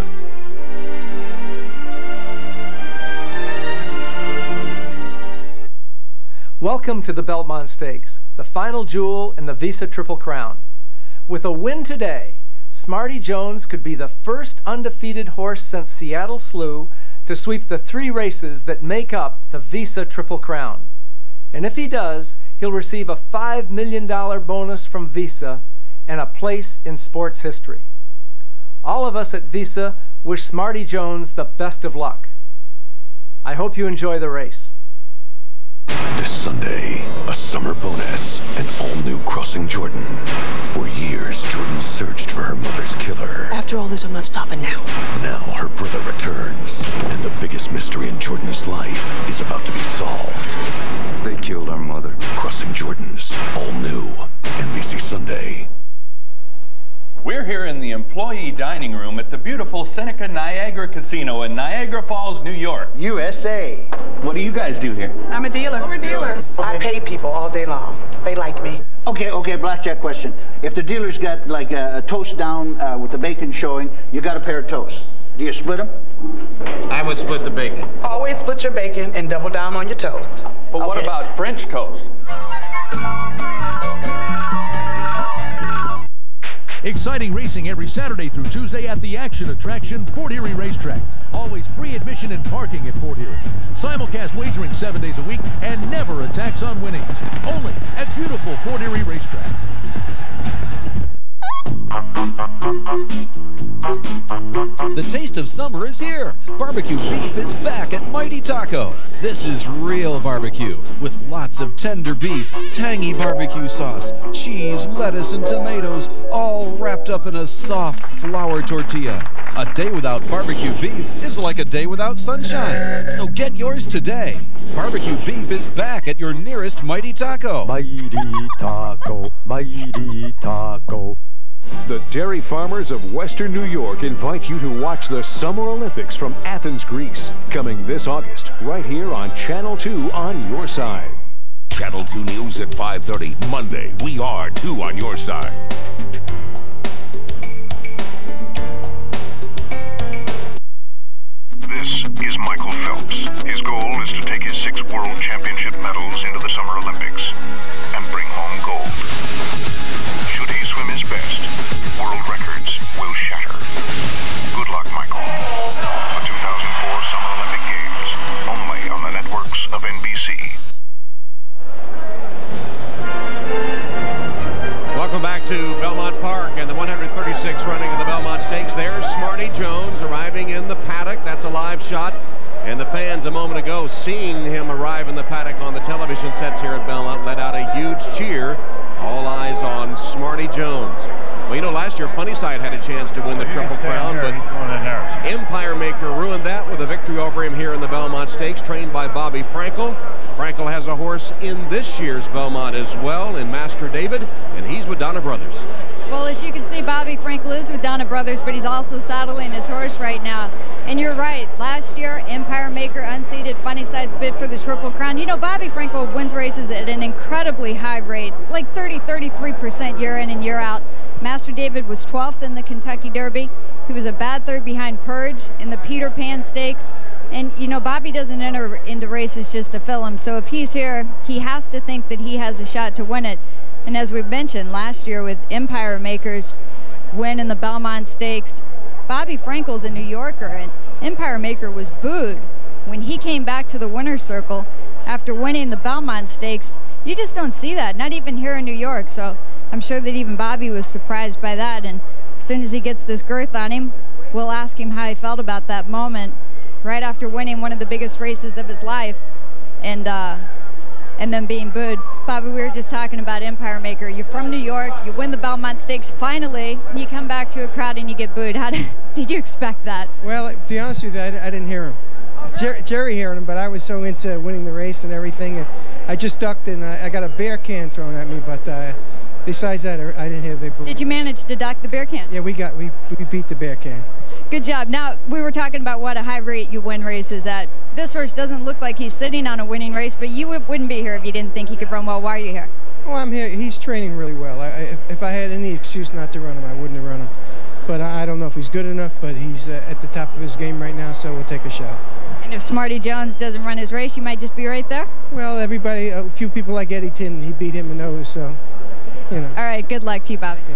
Welcome to the Belmont Stakes, the final jewel in the Visa Triple Crown. With a win today, Smarty Jones could be the first undefeated horse since Seattle Slew to sweep the three races that make up the Visa Triple Crown. And if he does, he'll receive a five million dollar bonus from Visa and a place in sports history. All of us at Visa wish Smarty Jones the best of luck. I hope you enjoy the race. This Sunday, a summer bonus, an all-new Crossing Jordan. For years, Jordan searched for her mother's killer. After After all this, I'm not stopping now. Now her brother returns, and the biggest mystery in Jordan's life is about to be solved. They killed our mother. Crossing Jordan's, all new, N B C Sunday. We're here in the employee dining room at the beautiful Seneca Niagara Casino in Niagara Falls, New York. U S A. What do you guys do here? I'm a dealer. I'm a dealer. I pay people all day long. They like me. Okay, okay, blackjack question. If the dealer's got like a, a toast down uh, with the bacon showing, you got a pair of toast. Do you split them? I would split the bacon. Always split your bacon and double down on your toast. But okay. What about French toast? Exciting racing every Saturday through Tuesday at the action attraction Fort Erie Racetrack. Always free admission and parking at Fort Erie. Simulcast wagering seven days a week and never a tax on winnings. Only at beautiful Fort Erie Racetrack. The taste of summer is here. Barbecue beef is back at Mighty Taco. This is real barbecue with lots of tender beef, tangy barbecue sauce, cheese, lettuce, and tomatoes, all wrapped up in a soft flour tortilla. A day without barbecue beef is like a day without sunshine. So get yours today. Barbecue beef is back at your nearest Mighty Taco. Mighty Taco, Mighty Taco. The dairy farmers of Western New York invite you to watch the Summer Olympics from Athens, Greece, coming this August, right here on Channel two on your side. Channel two News at five thirty, Monday. We are two on your side. This is Michael Phelps. His goal is to take his six World Championship medals into the Summer Olympics and bring home gold. Should he swim his best, world records will shatter. Good luck, Michael. The two thousand four Summer Olympic Games, only on the networks of N B C. Welcome back to Belmont Park and the one hundred thirty-sixth running of the Belmont Stakes. There's Smarty Jones arriving in the paddock. That's a live shot. And the fans a moment ago seeing him arrive in the paddock on the television sets here at Belmont let out a huge cheer. All eyes on Smarty Jones. Well, you know, last year Funnyside had a chance to win the Triple Crown, but Empire Maker ruined that with a victory over him here in the Belmont Stakes, trained by Bobby Frankel. Frankel has a horse in this year's Belmont as well, in Master David, and he's with Donna Brothers. Well, as you can see, Bobby Frankel is with Donna Brothers, but he's also saddling his horse right now. And you're right, last year, Empire Maker unseated Funnyside's bid for the Triple Crown. You know, Bobby Frankel wins races at an incredibly high rate, like thirty, thirty-three percent year in and year out. Master David was twelfth in the Kentucky Derby. He was a bad third behind Purge in the Peter Pan Stakes. And, you know, Bobby doesn't enter into races just to fill them. So if he's here, he has to think that he has a shot to win it. And as we've mentioned, last year with Empire Maker's win in the Belmont Stakes, Bobby Frankel's a New Yorker, and Empire Maker was booed when he came back to the winner's circle after winning the Belmont Stakes. You just don't see that, not even here in New York. So I'm sure that even Bobby was surprised by that. And as soon as he gets this girth on him, we'll ask him how he felt about that moment right after winning one of the biggest races of his life and uh, and then being booed. Bobby, we were just talking about Empire Maker. You're from New York, you win the Belmont Stakes finally, and you come back to a crowd and you get booed. How did, did you expect that? Well, to be honest with you, I, I didn't hear him. Oh, really? Jer Jerry heard him, but I was so into winning the race and everything, and I just ducked and I, I got a beer can thrown at me, but uh, besides that, I didn't hear the boo. Did you manage to duck the beer can? Yeah, we got we, we beat the beer can. Good job. Now, we were talking about what a high rate you win races at. This horse doesn't look like he's sitting on a winning race, but you wouldn't be here if you didn't think he could run well. Why are you here? Well, I'm here. He's training really well. I, if, if I had any excuse not to run him, I wouldn't have run him. But I, I don't know if he's good enough, but he's uh, at the top of his game right now, so we'll take a shot. And if Smarty Jones doesn't run his race, you might just be right there? Well, everybody, a few people like Eddie Tin, he beat him in those, so, you know. All right, good luck to you, Bobby. Yeah.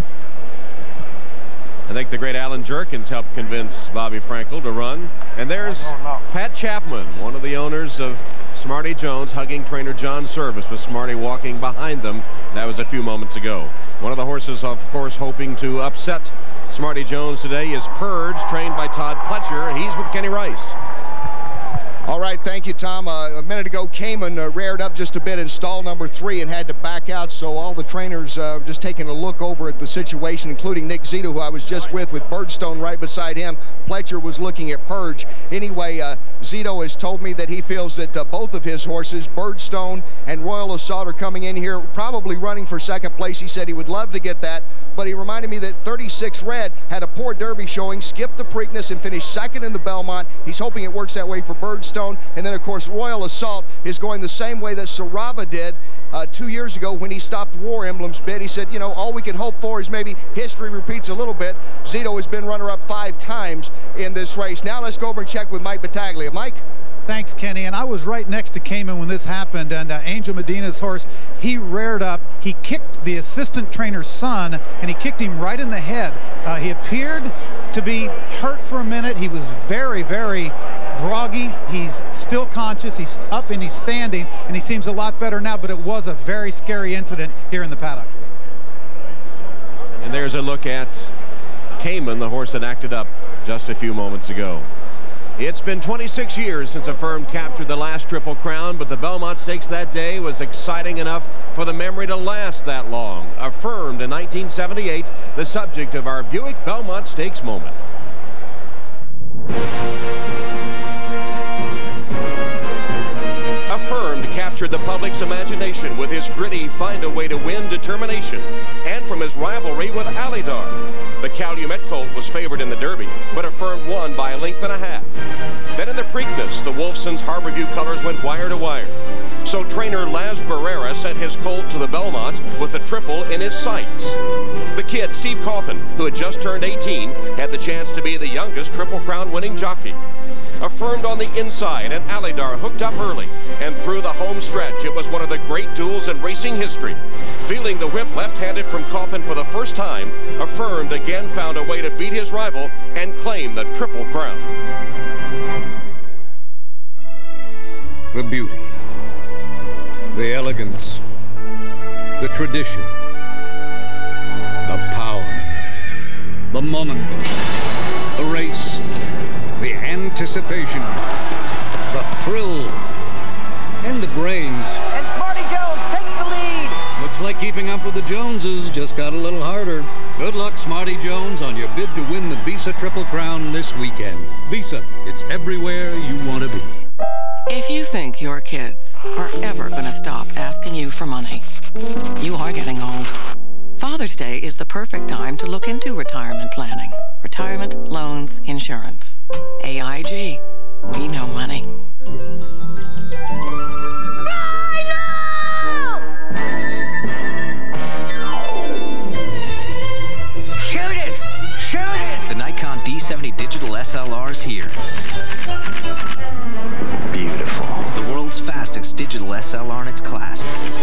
I think the great Alan Jerkins helped convince Bobby Frankel to run. And there's Pat Chapman, one of the owners of Smarty Jones, hugging trainer John Service, with Smarty walking behind them. That was a few moments ago. One of the horses, of course, hoping to upset Smarty Jones today is Purge, trained by Todd Pletcher. He's with Kenny Rice. All right, thank you, Tom. Uh, a minute ago, Cayman uh, reared up just a bit in stall number three and had to back out, so all the trainers uh, just taking a look over at the situation, including Nick Zito, who I was just with, with Birdstone right beside him. Pletcher was looking at Purge. Anyway, uh, Zito has told me that he feels that uh, both of his horses, Birdstone and Royal Assault, are coming in here probably running for second place. He said he would love to get that, but he reminded me that thirty-six Red had a poor Derby showing, skipped the Preakness, and finished second in the Belmont. He's hoping it works that way for Birdstone. And then, of course, Royal Assault is going the same way that Sarava did uh, two years ago when he stopped War Emblem's bid. He said, you know, all we can hope for is maybe history repeats a little bit. Zito has been runner-up five times in this race. Now let's go over and check with Mike Battaglia. Mike? Thanks, Kenny. And I was right next to Cayman when this happened, and uh, Angel Medina's horse, he reared up. He kicked the assistant trainer's son, and he kicked him right in the head. Uh, he appeared to be hurt for a minute. He was very, very groggy. He's still conscious. He's up and he's standing, and he seems a lot better now, but it was a very scary incident here in the paddock. And there's a look at Cayman, the horse that acted up just a few moments ago. It's been twenty-six years since Affirmed captured the last Triple Crown, but the Belmont Stakes that day was exciting enough for the memory to last that long. Affirmed in nineteen seventy-eight, the subject of our Buick Belmont Stakes moment. Affirmed captured the public's imagination with his gritty, find-a-way-to-win determination, and from his rivalry with Alydar. The Calumet colt was favored in the Derby, but Affirmed won by a length and a half. Then in the Preakness, the Wolfson's Harborview colors went wire to wire. So trainer Laz Barrera sent his colt to the Belmont with the triple in his sights. The kid, Steve Coffin, who had just turned eighteen, had the chance to be the youngest Triple Crown winning jockey. Affirmed on the inside, and Alydar hooked up early. And through the home stretch, it was one of the great duels in racing history. Feeling the whip left-handed from Coffin for the first time, Affirmed again found a way to beat his rival and claim the Triple Crown. The beauty, the elegance, the tradition, the power, the moment, the race, the anticipation, the thrill, and the brains. And Smarty Jones takes the lead. Looks like keeping up with the Joneses just got a little harder. Good luck, Smarty Jones, on your bid to win the Visa Triple Crown this weekend. Visa, it's everywhere you want to be. If you think your kids are ever going to stop asking you for money, you are getting old. Father's Day is the perfect time to look into retirement planning. Retirement, loans, insurance. A I G. We know money. Shoot it! Shoot it! The Nikon D seventy Digital S L R is here. Beautiful. The world's fastest digital S L R in its class.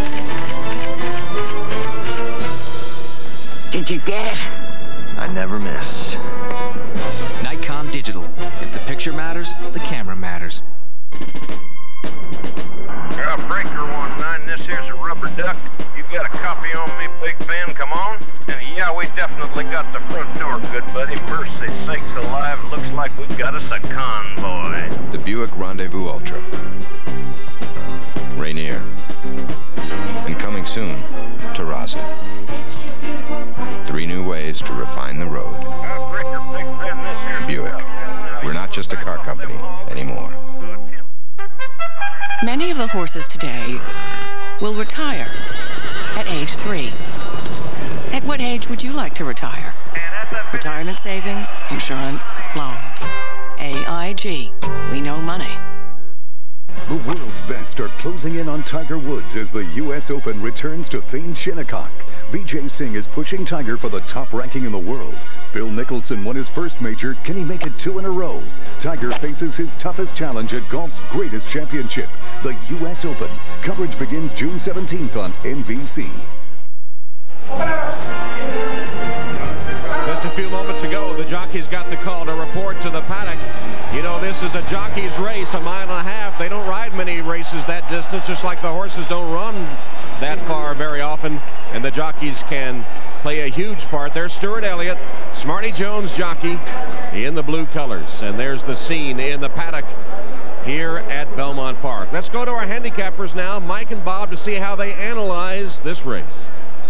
Did you get it? I never miss. Nikon Digital. If the picture matters, the camera matters. Uh, breaker one nine, this here's a rubber duck. You got a copy on me, big fan, come on? And yeah, we definitely got the front door, good buddy. Mercy sakes alive, looks like we've got us a convoy. The Buick Rendezvous Ultra. Rainier. And coming soon, Terraza. Three new ways to refine the road. Buick. We're not just a car company anymore. Many of the horses today will retire at age three. At what age would you like to retire? Retirement savings, insurance, loans. A I G. We know money. The world's best are closing in on Tiger Woods as the U S Open returns to famed Shinnecock. Vijay Singh is pushing Tiger for the top ranking in the world. Phil Mickelson won his first major. Can he make it two in a row? Tiger faces his toughest challenge at golf's greatest championship, the U S Open. Coverage begins June seventeenth on N B C. Just a few moments ago, the jockeys got the call to report to the paddock. You know, this is a jockey's race, a mile and a half. They don't ride many races that distance, just like the horses don't run that far very often. And the jockeys can play a huge part. There's Stuart Elliott, Smarty Jones jockey in the blue colors. And there's the scene in the paddock here at Belmont Park. Let's go to our handicappers now, Mike and Bob, to see how they analyze this race.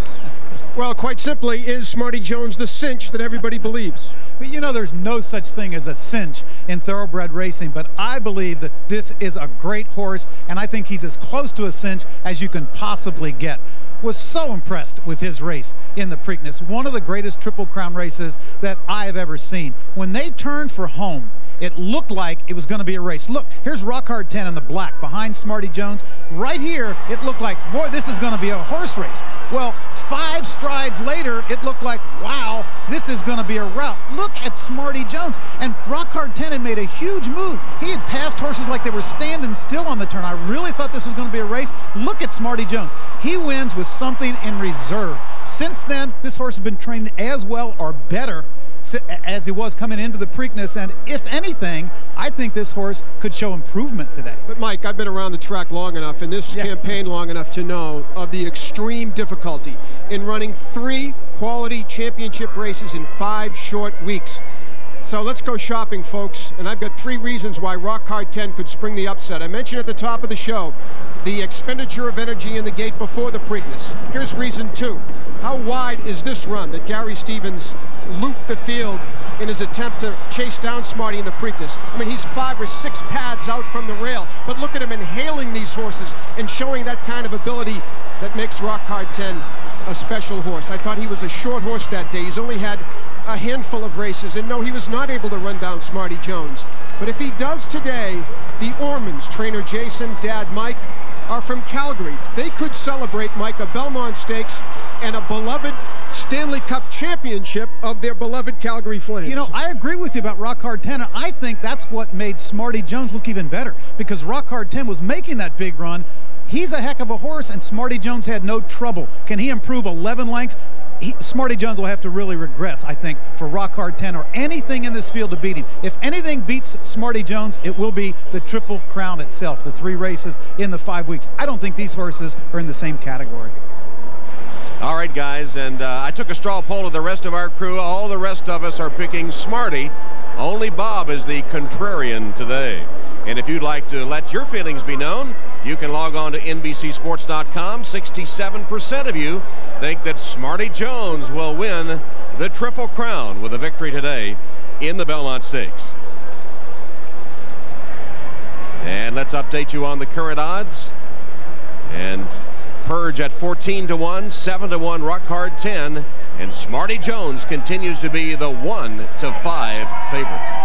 Well, quite simply, is Smarty Jones the cinch that everybody believes? But you know, there's no such thing as a cinch in thoroughbred racing, but I believe that this is a great horse, and I think he's as close to a cinch as you can possibly get. Was so impressed with his race in the Preakness, one of the greatest Triple Crown races that I have ever seen. When they turned for home, it looked like it was going to be a race. Look, here's Rock Hard ten in the black behind Smarty Jones. Right here, it looked like, boy, this is going to be a horse race. Well, five strides later, it looked like, wow, this is going to be a rout. Look at Smarty Jones. And Rock Hard ten had made a huge move. He had passed horses like they were standing still on the turn. I really thought this was going to be a race. Look at Smarty Jones. He wins with something in reserve. Since then, this horse has been trained as well or better as he was coming into the Preakness, and if anything, I think this horse could show improvement today. But Mike, I've been around the track long enough in this yeah. campaign long enough to know of the extreme difficulty in running three quality championship races in five short weeks. So let's go shopping, folks, and I've got three reasons why Rock Hard ten could spring the upset. I mentioned at the top of the show the expenditure of energy in the gate before the Preakness. Here's reason two. How wide is this run that Gary Stevens looped the field in his attempt to chase down Smarty in the Preakness? I mean, he's five or six pads out from the rail, but look at him inhaling these horses and showing that kind of ability that makes Rock Hard ten a special horse. I thought he was a short horse that day. He's only had a handful of races, and no, he was not able to run down Smarty Jones. But if he does today, the Ormans, trainer Jason, dad Mike, are from Calgary. They could celebrate, Mike, a Belmont Stakes and a beloved Stanley Cup championship of their beloved Calgary Flames. You know, I agree with you about Rock Hard ten. I think that's what made Smarty Jones look even better, because Rock Hard ten was making that big run. He's a heck of a horse, and Smarty Jones had no trouble. Can he improve eleven lengths? He, Smarty Jones will have to really regress, I think, for Rock Hard ten or anything in this field to beat him. If anything beats Smarty Jones, it will be the Triple Crown itself, the three races in the five weeks. I don't think these horses are in the same category. All right, guys, and uh, I took a straw poll of the rest of our crew. All the rest of us are picking Smarty. Only Bob is the contrarian today. And if you'd like to let your feelings be known, you can log on to N B C sports dot com. sixty-seven percent of you think that Smarty Jones will win the Triple Crown with a victory today in the Belmont Stakes. And let's update you on the current odds. And Purge at fourteen to one, seven to one Rock Hard ten, and Smarty Jones continues to be the one to five favorite.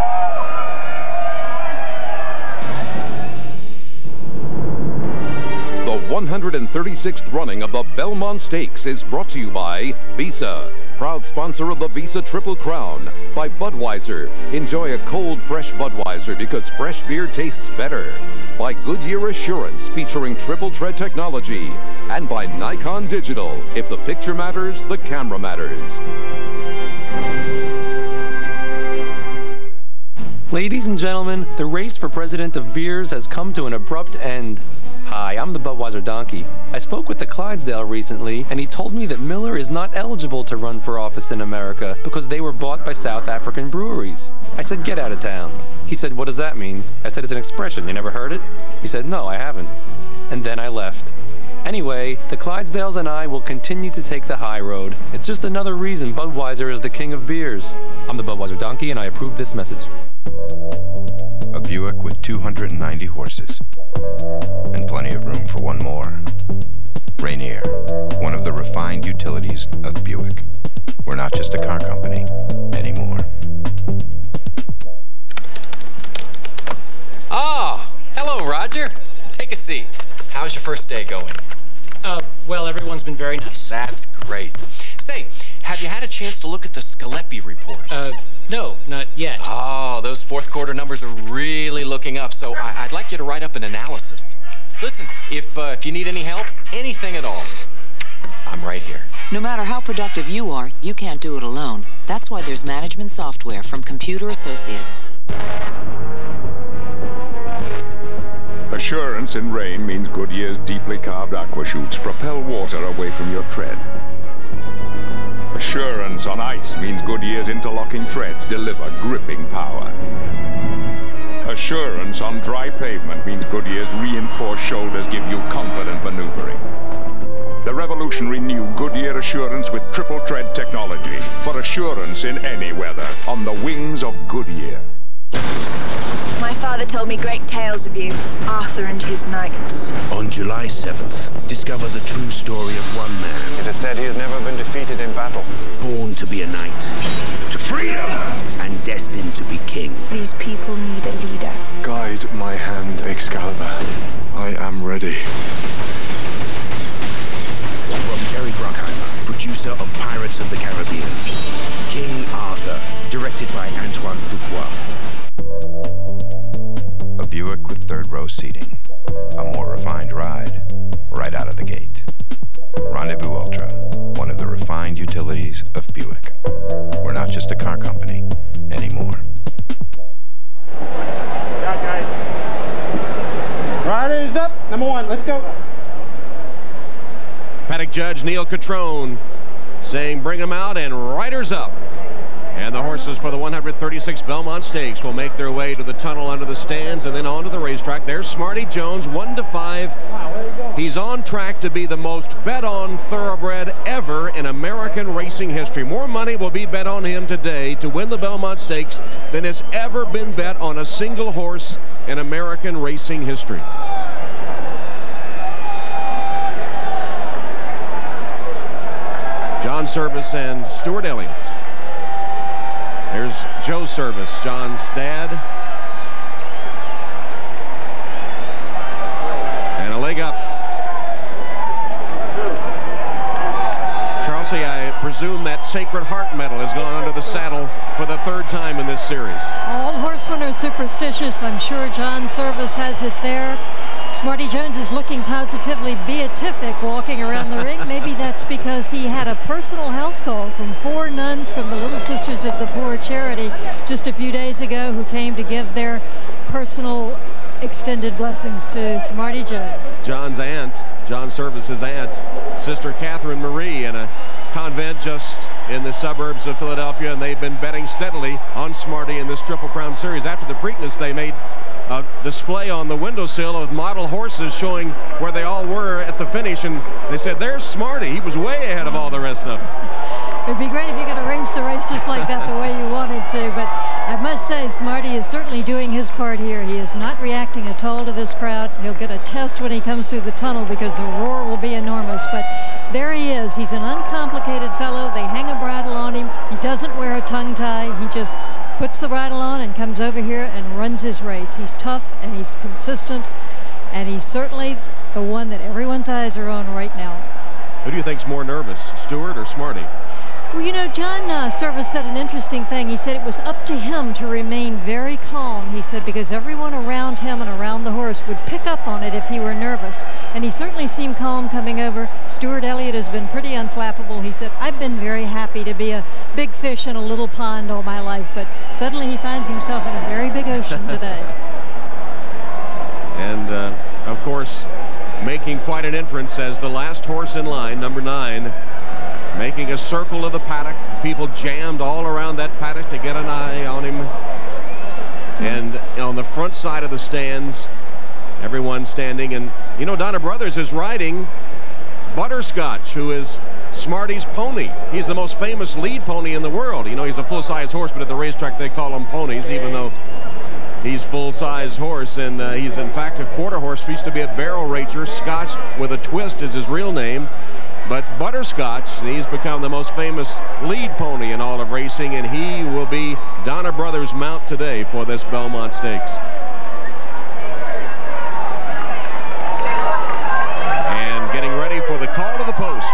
The one hundred thirty-sixth running of the Belmont Stakes is brought to you by Visa, proud sponsor of the Visa Triple Crown, by Budweiser. Enjoy a cold, fresh Budweiser because fresh beer tastes better. By Goodyear Assurance, featuring triple tread technology. And by Nikon Digital. If the picture matters, the camera matters. Ladies and gentlemen, the race for president of beers has come to an abrupt end. Hi, I'm the Budweiser Donkey. I spoke with the Clydesdale recently, and he told me that Miller is not eligible to run for office in America because they were bought by South African breweries. I said, get out of town. He said, what does that mean? I said, it's an expression. You never heard it? He said, no, I haven't. And then I left. Anyway, the Clydesdales and I will continue to take the high road. It's just another reason Budweiser is the king of beers. I'm the Budweiser Donkey, and I approve this message. A Buick with two hundred ninety horses. And plenty of room for one more. Rainier, one of the refined utilities of Buick. We're not just a car company anymore. Oh, hello, Roger. Take a seat. How's your first day going? Uh, well, everyone's been very nice. That's great. Say, have you had a chance to look at the Scalepi report? Uh, no, not yet. Oh, those fourth quarter numbers are really looking up, so I I'd like you to write up an analysis. Listen, if, uh, if you need any help, anything at all, I'm right here. No matter how productive you are, you can't do it alone. That's why there's management software from Computer Associates. Assurance in rain means Goodyear's deeply carved aqua chutes propel water away from your tread. Assurance on ice means Goodyear's interlocking treads deliver gripping power. Assurance on dry pavement means Goodyear's reinforced shoulders give you confident maneuvering. The revolutionary new Goodyear Assurance with triple tread technology for assurance in any weather on the wings of Goodyear. My father told me great tales of you, Arthur and his knights. On July seventh, discover the true story of one man. It is said he has never been defeated in battle. Born to be a knight. To freedom! And destined to be king. These people need a leader. Guide my hand, Excalibur. I am ready. From Jerry Bruckheimer, producer of Pirates of the Caribbean. King Arthur, directed by Antoine Fuqua. A Buick with third row seating. A more refined ride, right out of the gate. Rendezvous Ultra, one of the refined utilities of Buick. We're not just a car company anymore. Riders up, number one, let's go. Paddock judge Neil Catrone saying bring them out and riders up. And the horses for the one hundred thirty-six Belmont Stakes will make their way to the tunnel under the stands and then onto the racetrack. There's Smarty Jones, one to five. He's on track to be the most bet-on thoroughbred ever in American racing history. More money will be bet on him today to win the Belmont Stakes than has ever been bet on a single horse in American racing history. John Service and Stuart Elliott. There's Joe Service, John's dad. And a leg up. Charles, I presume that Sacred Heart medal has gone under the saddle for the third time in this series. All horsemen are superstitious. I'm sure John Service has it there. Smarty Jones is looking positively beatific walking around the ring. Maybe that's because he had a personal house call from four nuns from the Little Sisters of the Poor charity just a few days ago who came to give their personal extended blessings to Smarty Jones. John's aunt, John Service's aunt, Sister Catherine Marie, in a convent just in the suburbs of Philadelphia, and they've been betting steadily on Smarty in this Triple Crown Series. After the Preakness, they made a display on the windowsill of model horses showing where they all were at the finish, and they said, there's Smarty. He was way ahead of all the rest of them. It'd be great if you could arrange the race just like that the way you wanted to, but I must say Smarty is certainly doing his part here. He is not reacting at all to this crowd. He'll get a test when he comes through the tunnel because the roar will be enormous, but there he is. He's an uncomplicated fellow. They hang a bridle on him. He doesn't wear a tongue tie. He just puts the bridle on and comes over here and runs his race. He's tough and he's consistent, and he's certainly the one that everyone's eyes are on right now. Who do you think's more nervous, Stewart or Smarty? Well, you know, John uh, Service said an interesting thing. He said it was up to him to remain very calm, he said, because everyone around him and around the horse would pick up on it if he were nervous. And he certainly seemed calm coming over. Stuart Elliott has been pretty unflappable. He said, I've been very happy to be a big fish in a little pond all my life, but suddenly he finds himself in a very big ocean today. And, uh, of course, making quite an entrance as the last horse in line, number nine, making a circle of the paddock. People jammed all around that paddock to get an eye on him. And on the front side of the stands, everyone standing. And, you know, Donna Brothers is riding Butterscotch, who is Smarty's pony. He's the most famous lead pony in the world. You know, he's a full-size horse, but at the racetrack they call him ponies, even though he's full-size horse. And uh, he's, in fact, a quarter horse. He used to be a barrel racer. Scotch with a twist is his real name. But Butterscotch, he's become the most famous lead pony in all of racing, and he will be Donna Brothers' mount today for this Belmont Stakes. And getting ready for the call to the post.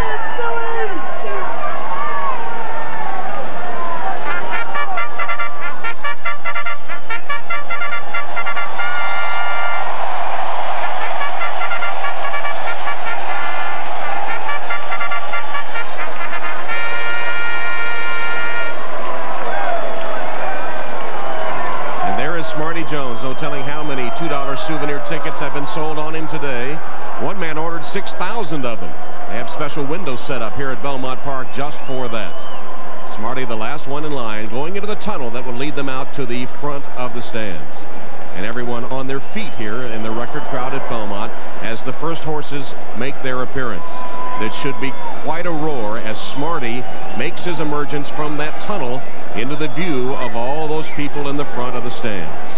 Smarty Jones, no telling how many two dollar souvenir tickets have been sold on him today. One man ordered six thousand of them. They have special windows set up here at Belmont Park just for that. Smarty, the last one in line, going into the tunnel that will lead them out to the front of the stands. And everyone on their feet here in the record crowd at Belmont as the first horses make their appearance. It should be quite a roar as Smarty makes his emergence from that tunnel into the view of all those people in the front of the stands.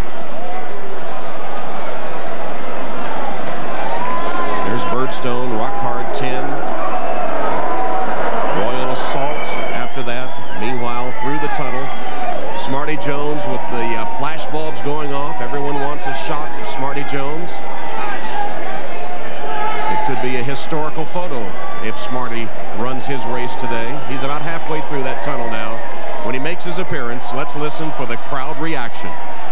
There's Birdstone, Rock Hard ten. Royal Assault after that. Meanwhile, through the tunnel, Smarty Jones with the uh, flash bulbs going off. Everyone wants a shot of Smarty Jones. It could be a historical photo if Smarty runs his race today. He's about halfway through that tunnel now. When he makes his appearance, let's listen for the crowd reaction.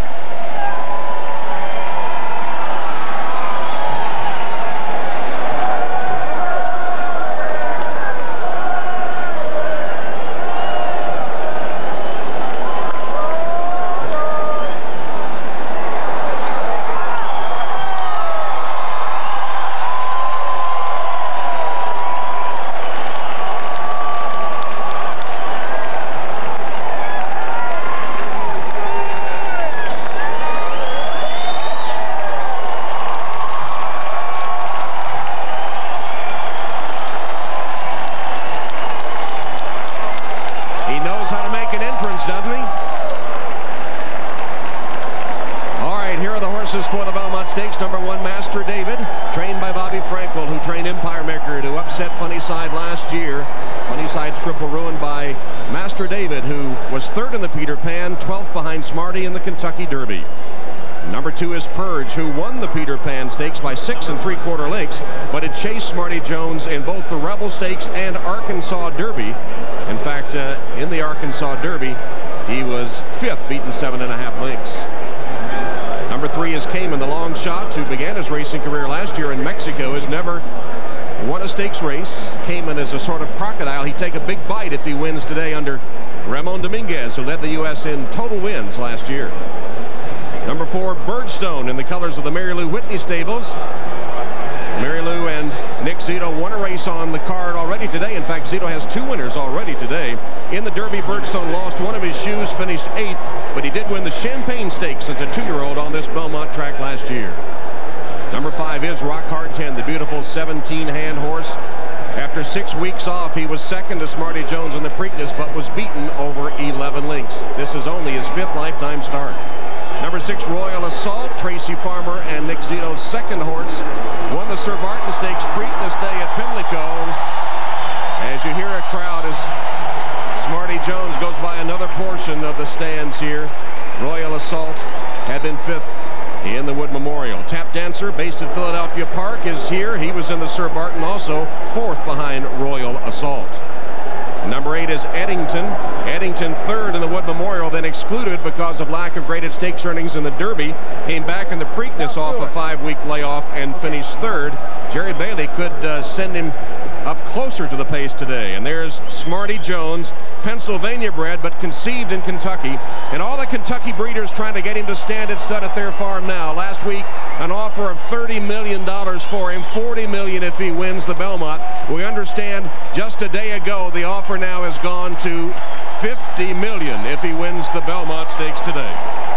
Doesn't he? All right, here are the horses for the Belmont Stakes. Number one, Master David, trained by Bobby Frankel, who trained Empire Maker to upset Funnyside last year. Funnyside's triple ruined by Master David, who was third in the Peter Pan, twelfth behind Smarty in the Kentucky Derby. Number two is Purge, who won the Peter Pan Stakes by six and three quarter lengths, but had chased Smarty Jones in both the Rebel Stakes and Arkansas Derby. In fact, uh, in the Arkansas Derby, he was fifth, beaten seven and a half lengths. Number three is Cayman, the long shot, who began his racing career last year in Mexico, has never won a stakes race. Cayman is a sort of crocodile. He'd take a big bite if he wins today under Ramon Dominguez, who led the U S in total wins last year. Number four, Birdstone, in the colors of the Mary Lou Whitney stables. Mary Lou and Nick Zito won a race on the card already today. In fact, Zito has two winners already today. In the Derby, Birdstone lost one of his shoes, finished eighth, but he did win the Champagne Stakes as a two-year-old on this Belmont track last year. Number five is Rock Hard ten, the beautiful seventeen hand horse. After six weeks off, he was second to Smarty Jones in the Preakness, but was beaten over eleven lengths. This is only his fifth lifetime start. Number six, Royal Assault, Tracy Farmer and Nick Zito's second horse, won the Sir Barton Stakes Preakness Day at Pimlico. As you hear a crowd as Smarty Jones goes by another portion of the stands here. Royal Assault had been fifth in the Wood Memorial. Tap Dancer, based in Philadelphia Park, is here. He was in the Sir Barton, also fourth behind Royal Assault. Number eight is Eddington. Eddington third in the Wood Memorial, then excluded because of lack of graded stakes earnings in the Derby. Came back in the Preakness off a five-week layoff and finished third. Jerry Bailey could uh, send him up closer to the pace today. And there's Smarty Jones, Pennsylvania bred, but conceived in Kentucky. And all the Kentucky breeders trying to get him to stand at stud at their farm now. Last week, an offer of thirty million dollars for him, forty million dollars if he wins the Belmont. We understand just a day ago the offer now has gone to fifty million dollars if he wins the Belmont Stakes today.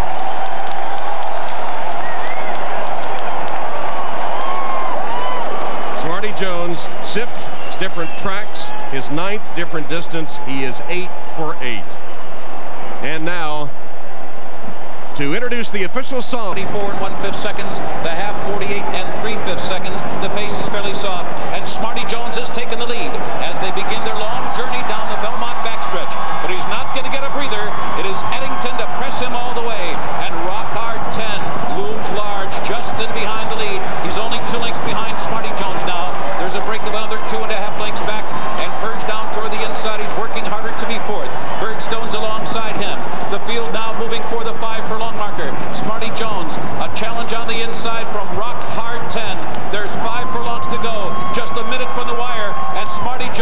Smarty Jones, sift, different tracks, his ninth different distance. He is eight for eight. And now, to introduce the official song. forty-four and one-fifth seconds, the half forty-eight and three-fifths seconds. The pace is fairly soft, and Smarty Jones has taken the lead as they begin their long journey down the Belmont backstretch. But he's not going to get a breather. It is Eddington to press him all the way, and Rock Hard ten looms large just in behind the lead. He's only two lengths behind Smarty Jones now. There's a break of another two and a half lengths back, and Purge down toward the inside. He's working harder to be fourth. Birdstone's alongside him. The field now moving for the five furlong marker. Smarty Jones, a challenge on the inside from Rock Hard ten. There's five furlongs to go. Just a minute from the wire, and Smarty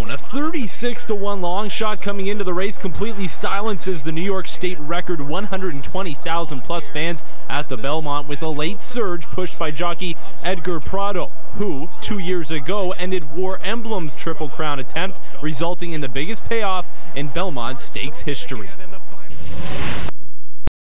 Birdstone, a thirty-six to one long shot coming into the race, completely silences the New York State record one hundred twenty thousand plus fans at the Belmont with a late surge pushed by jockey Edgar Prado, who two years ago ended War Emblem's Triple Crown attempt, resulting in the biggest payoff in Belmont Stakes history.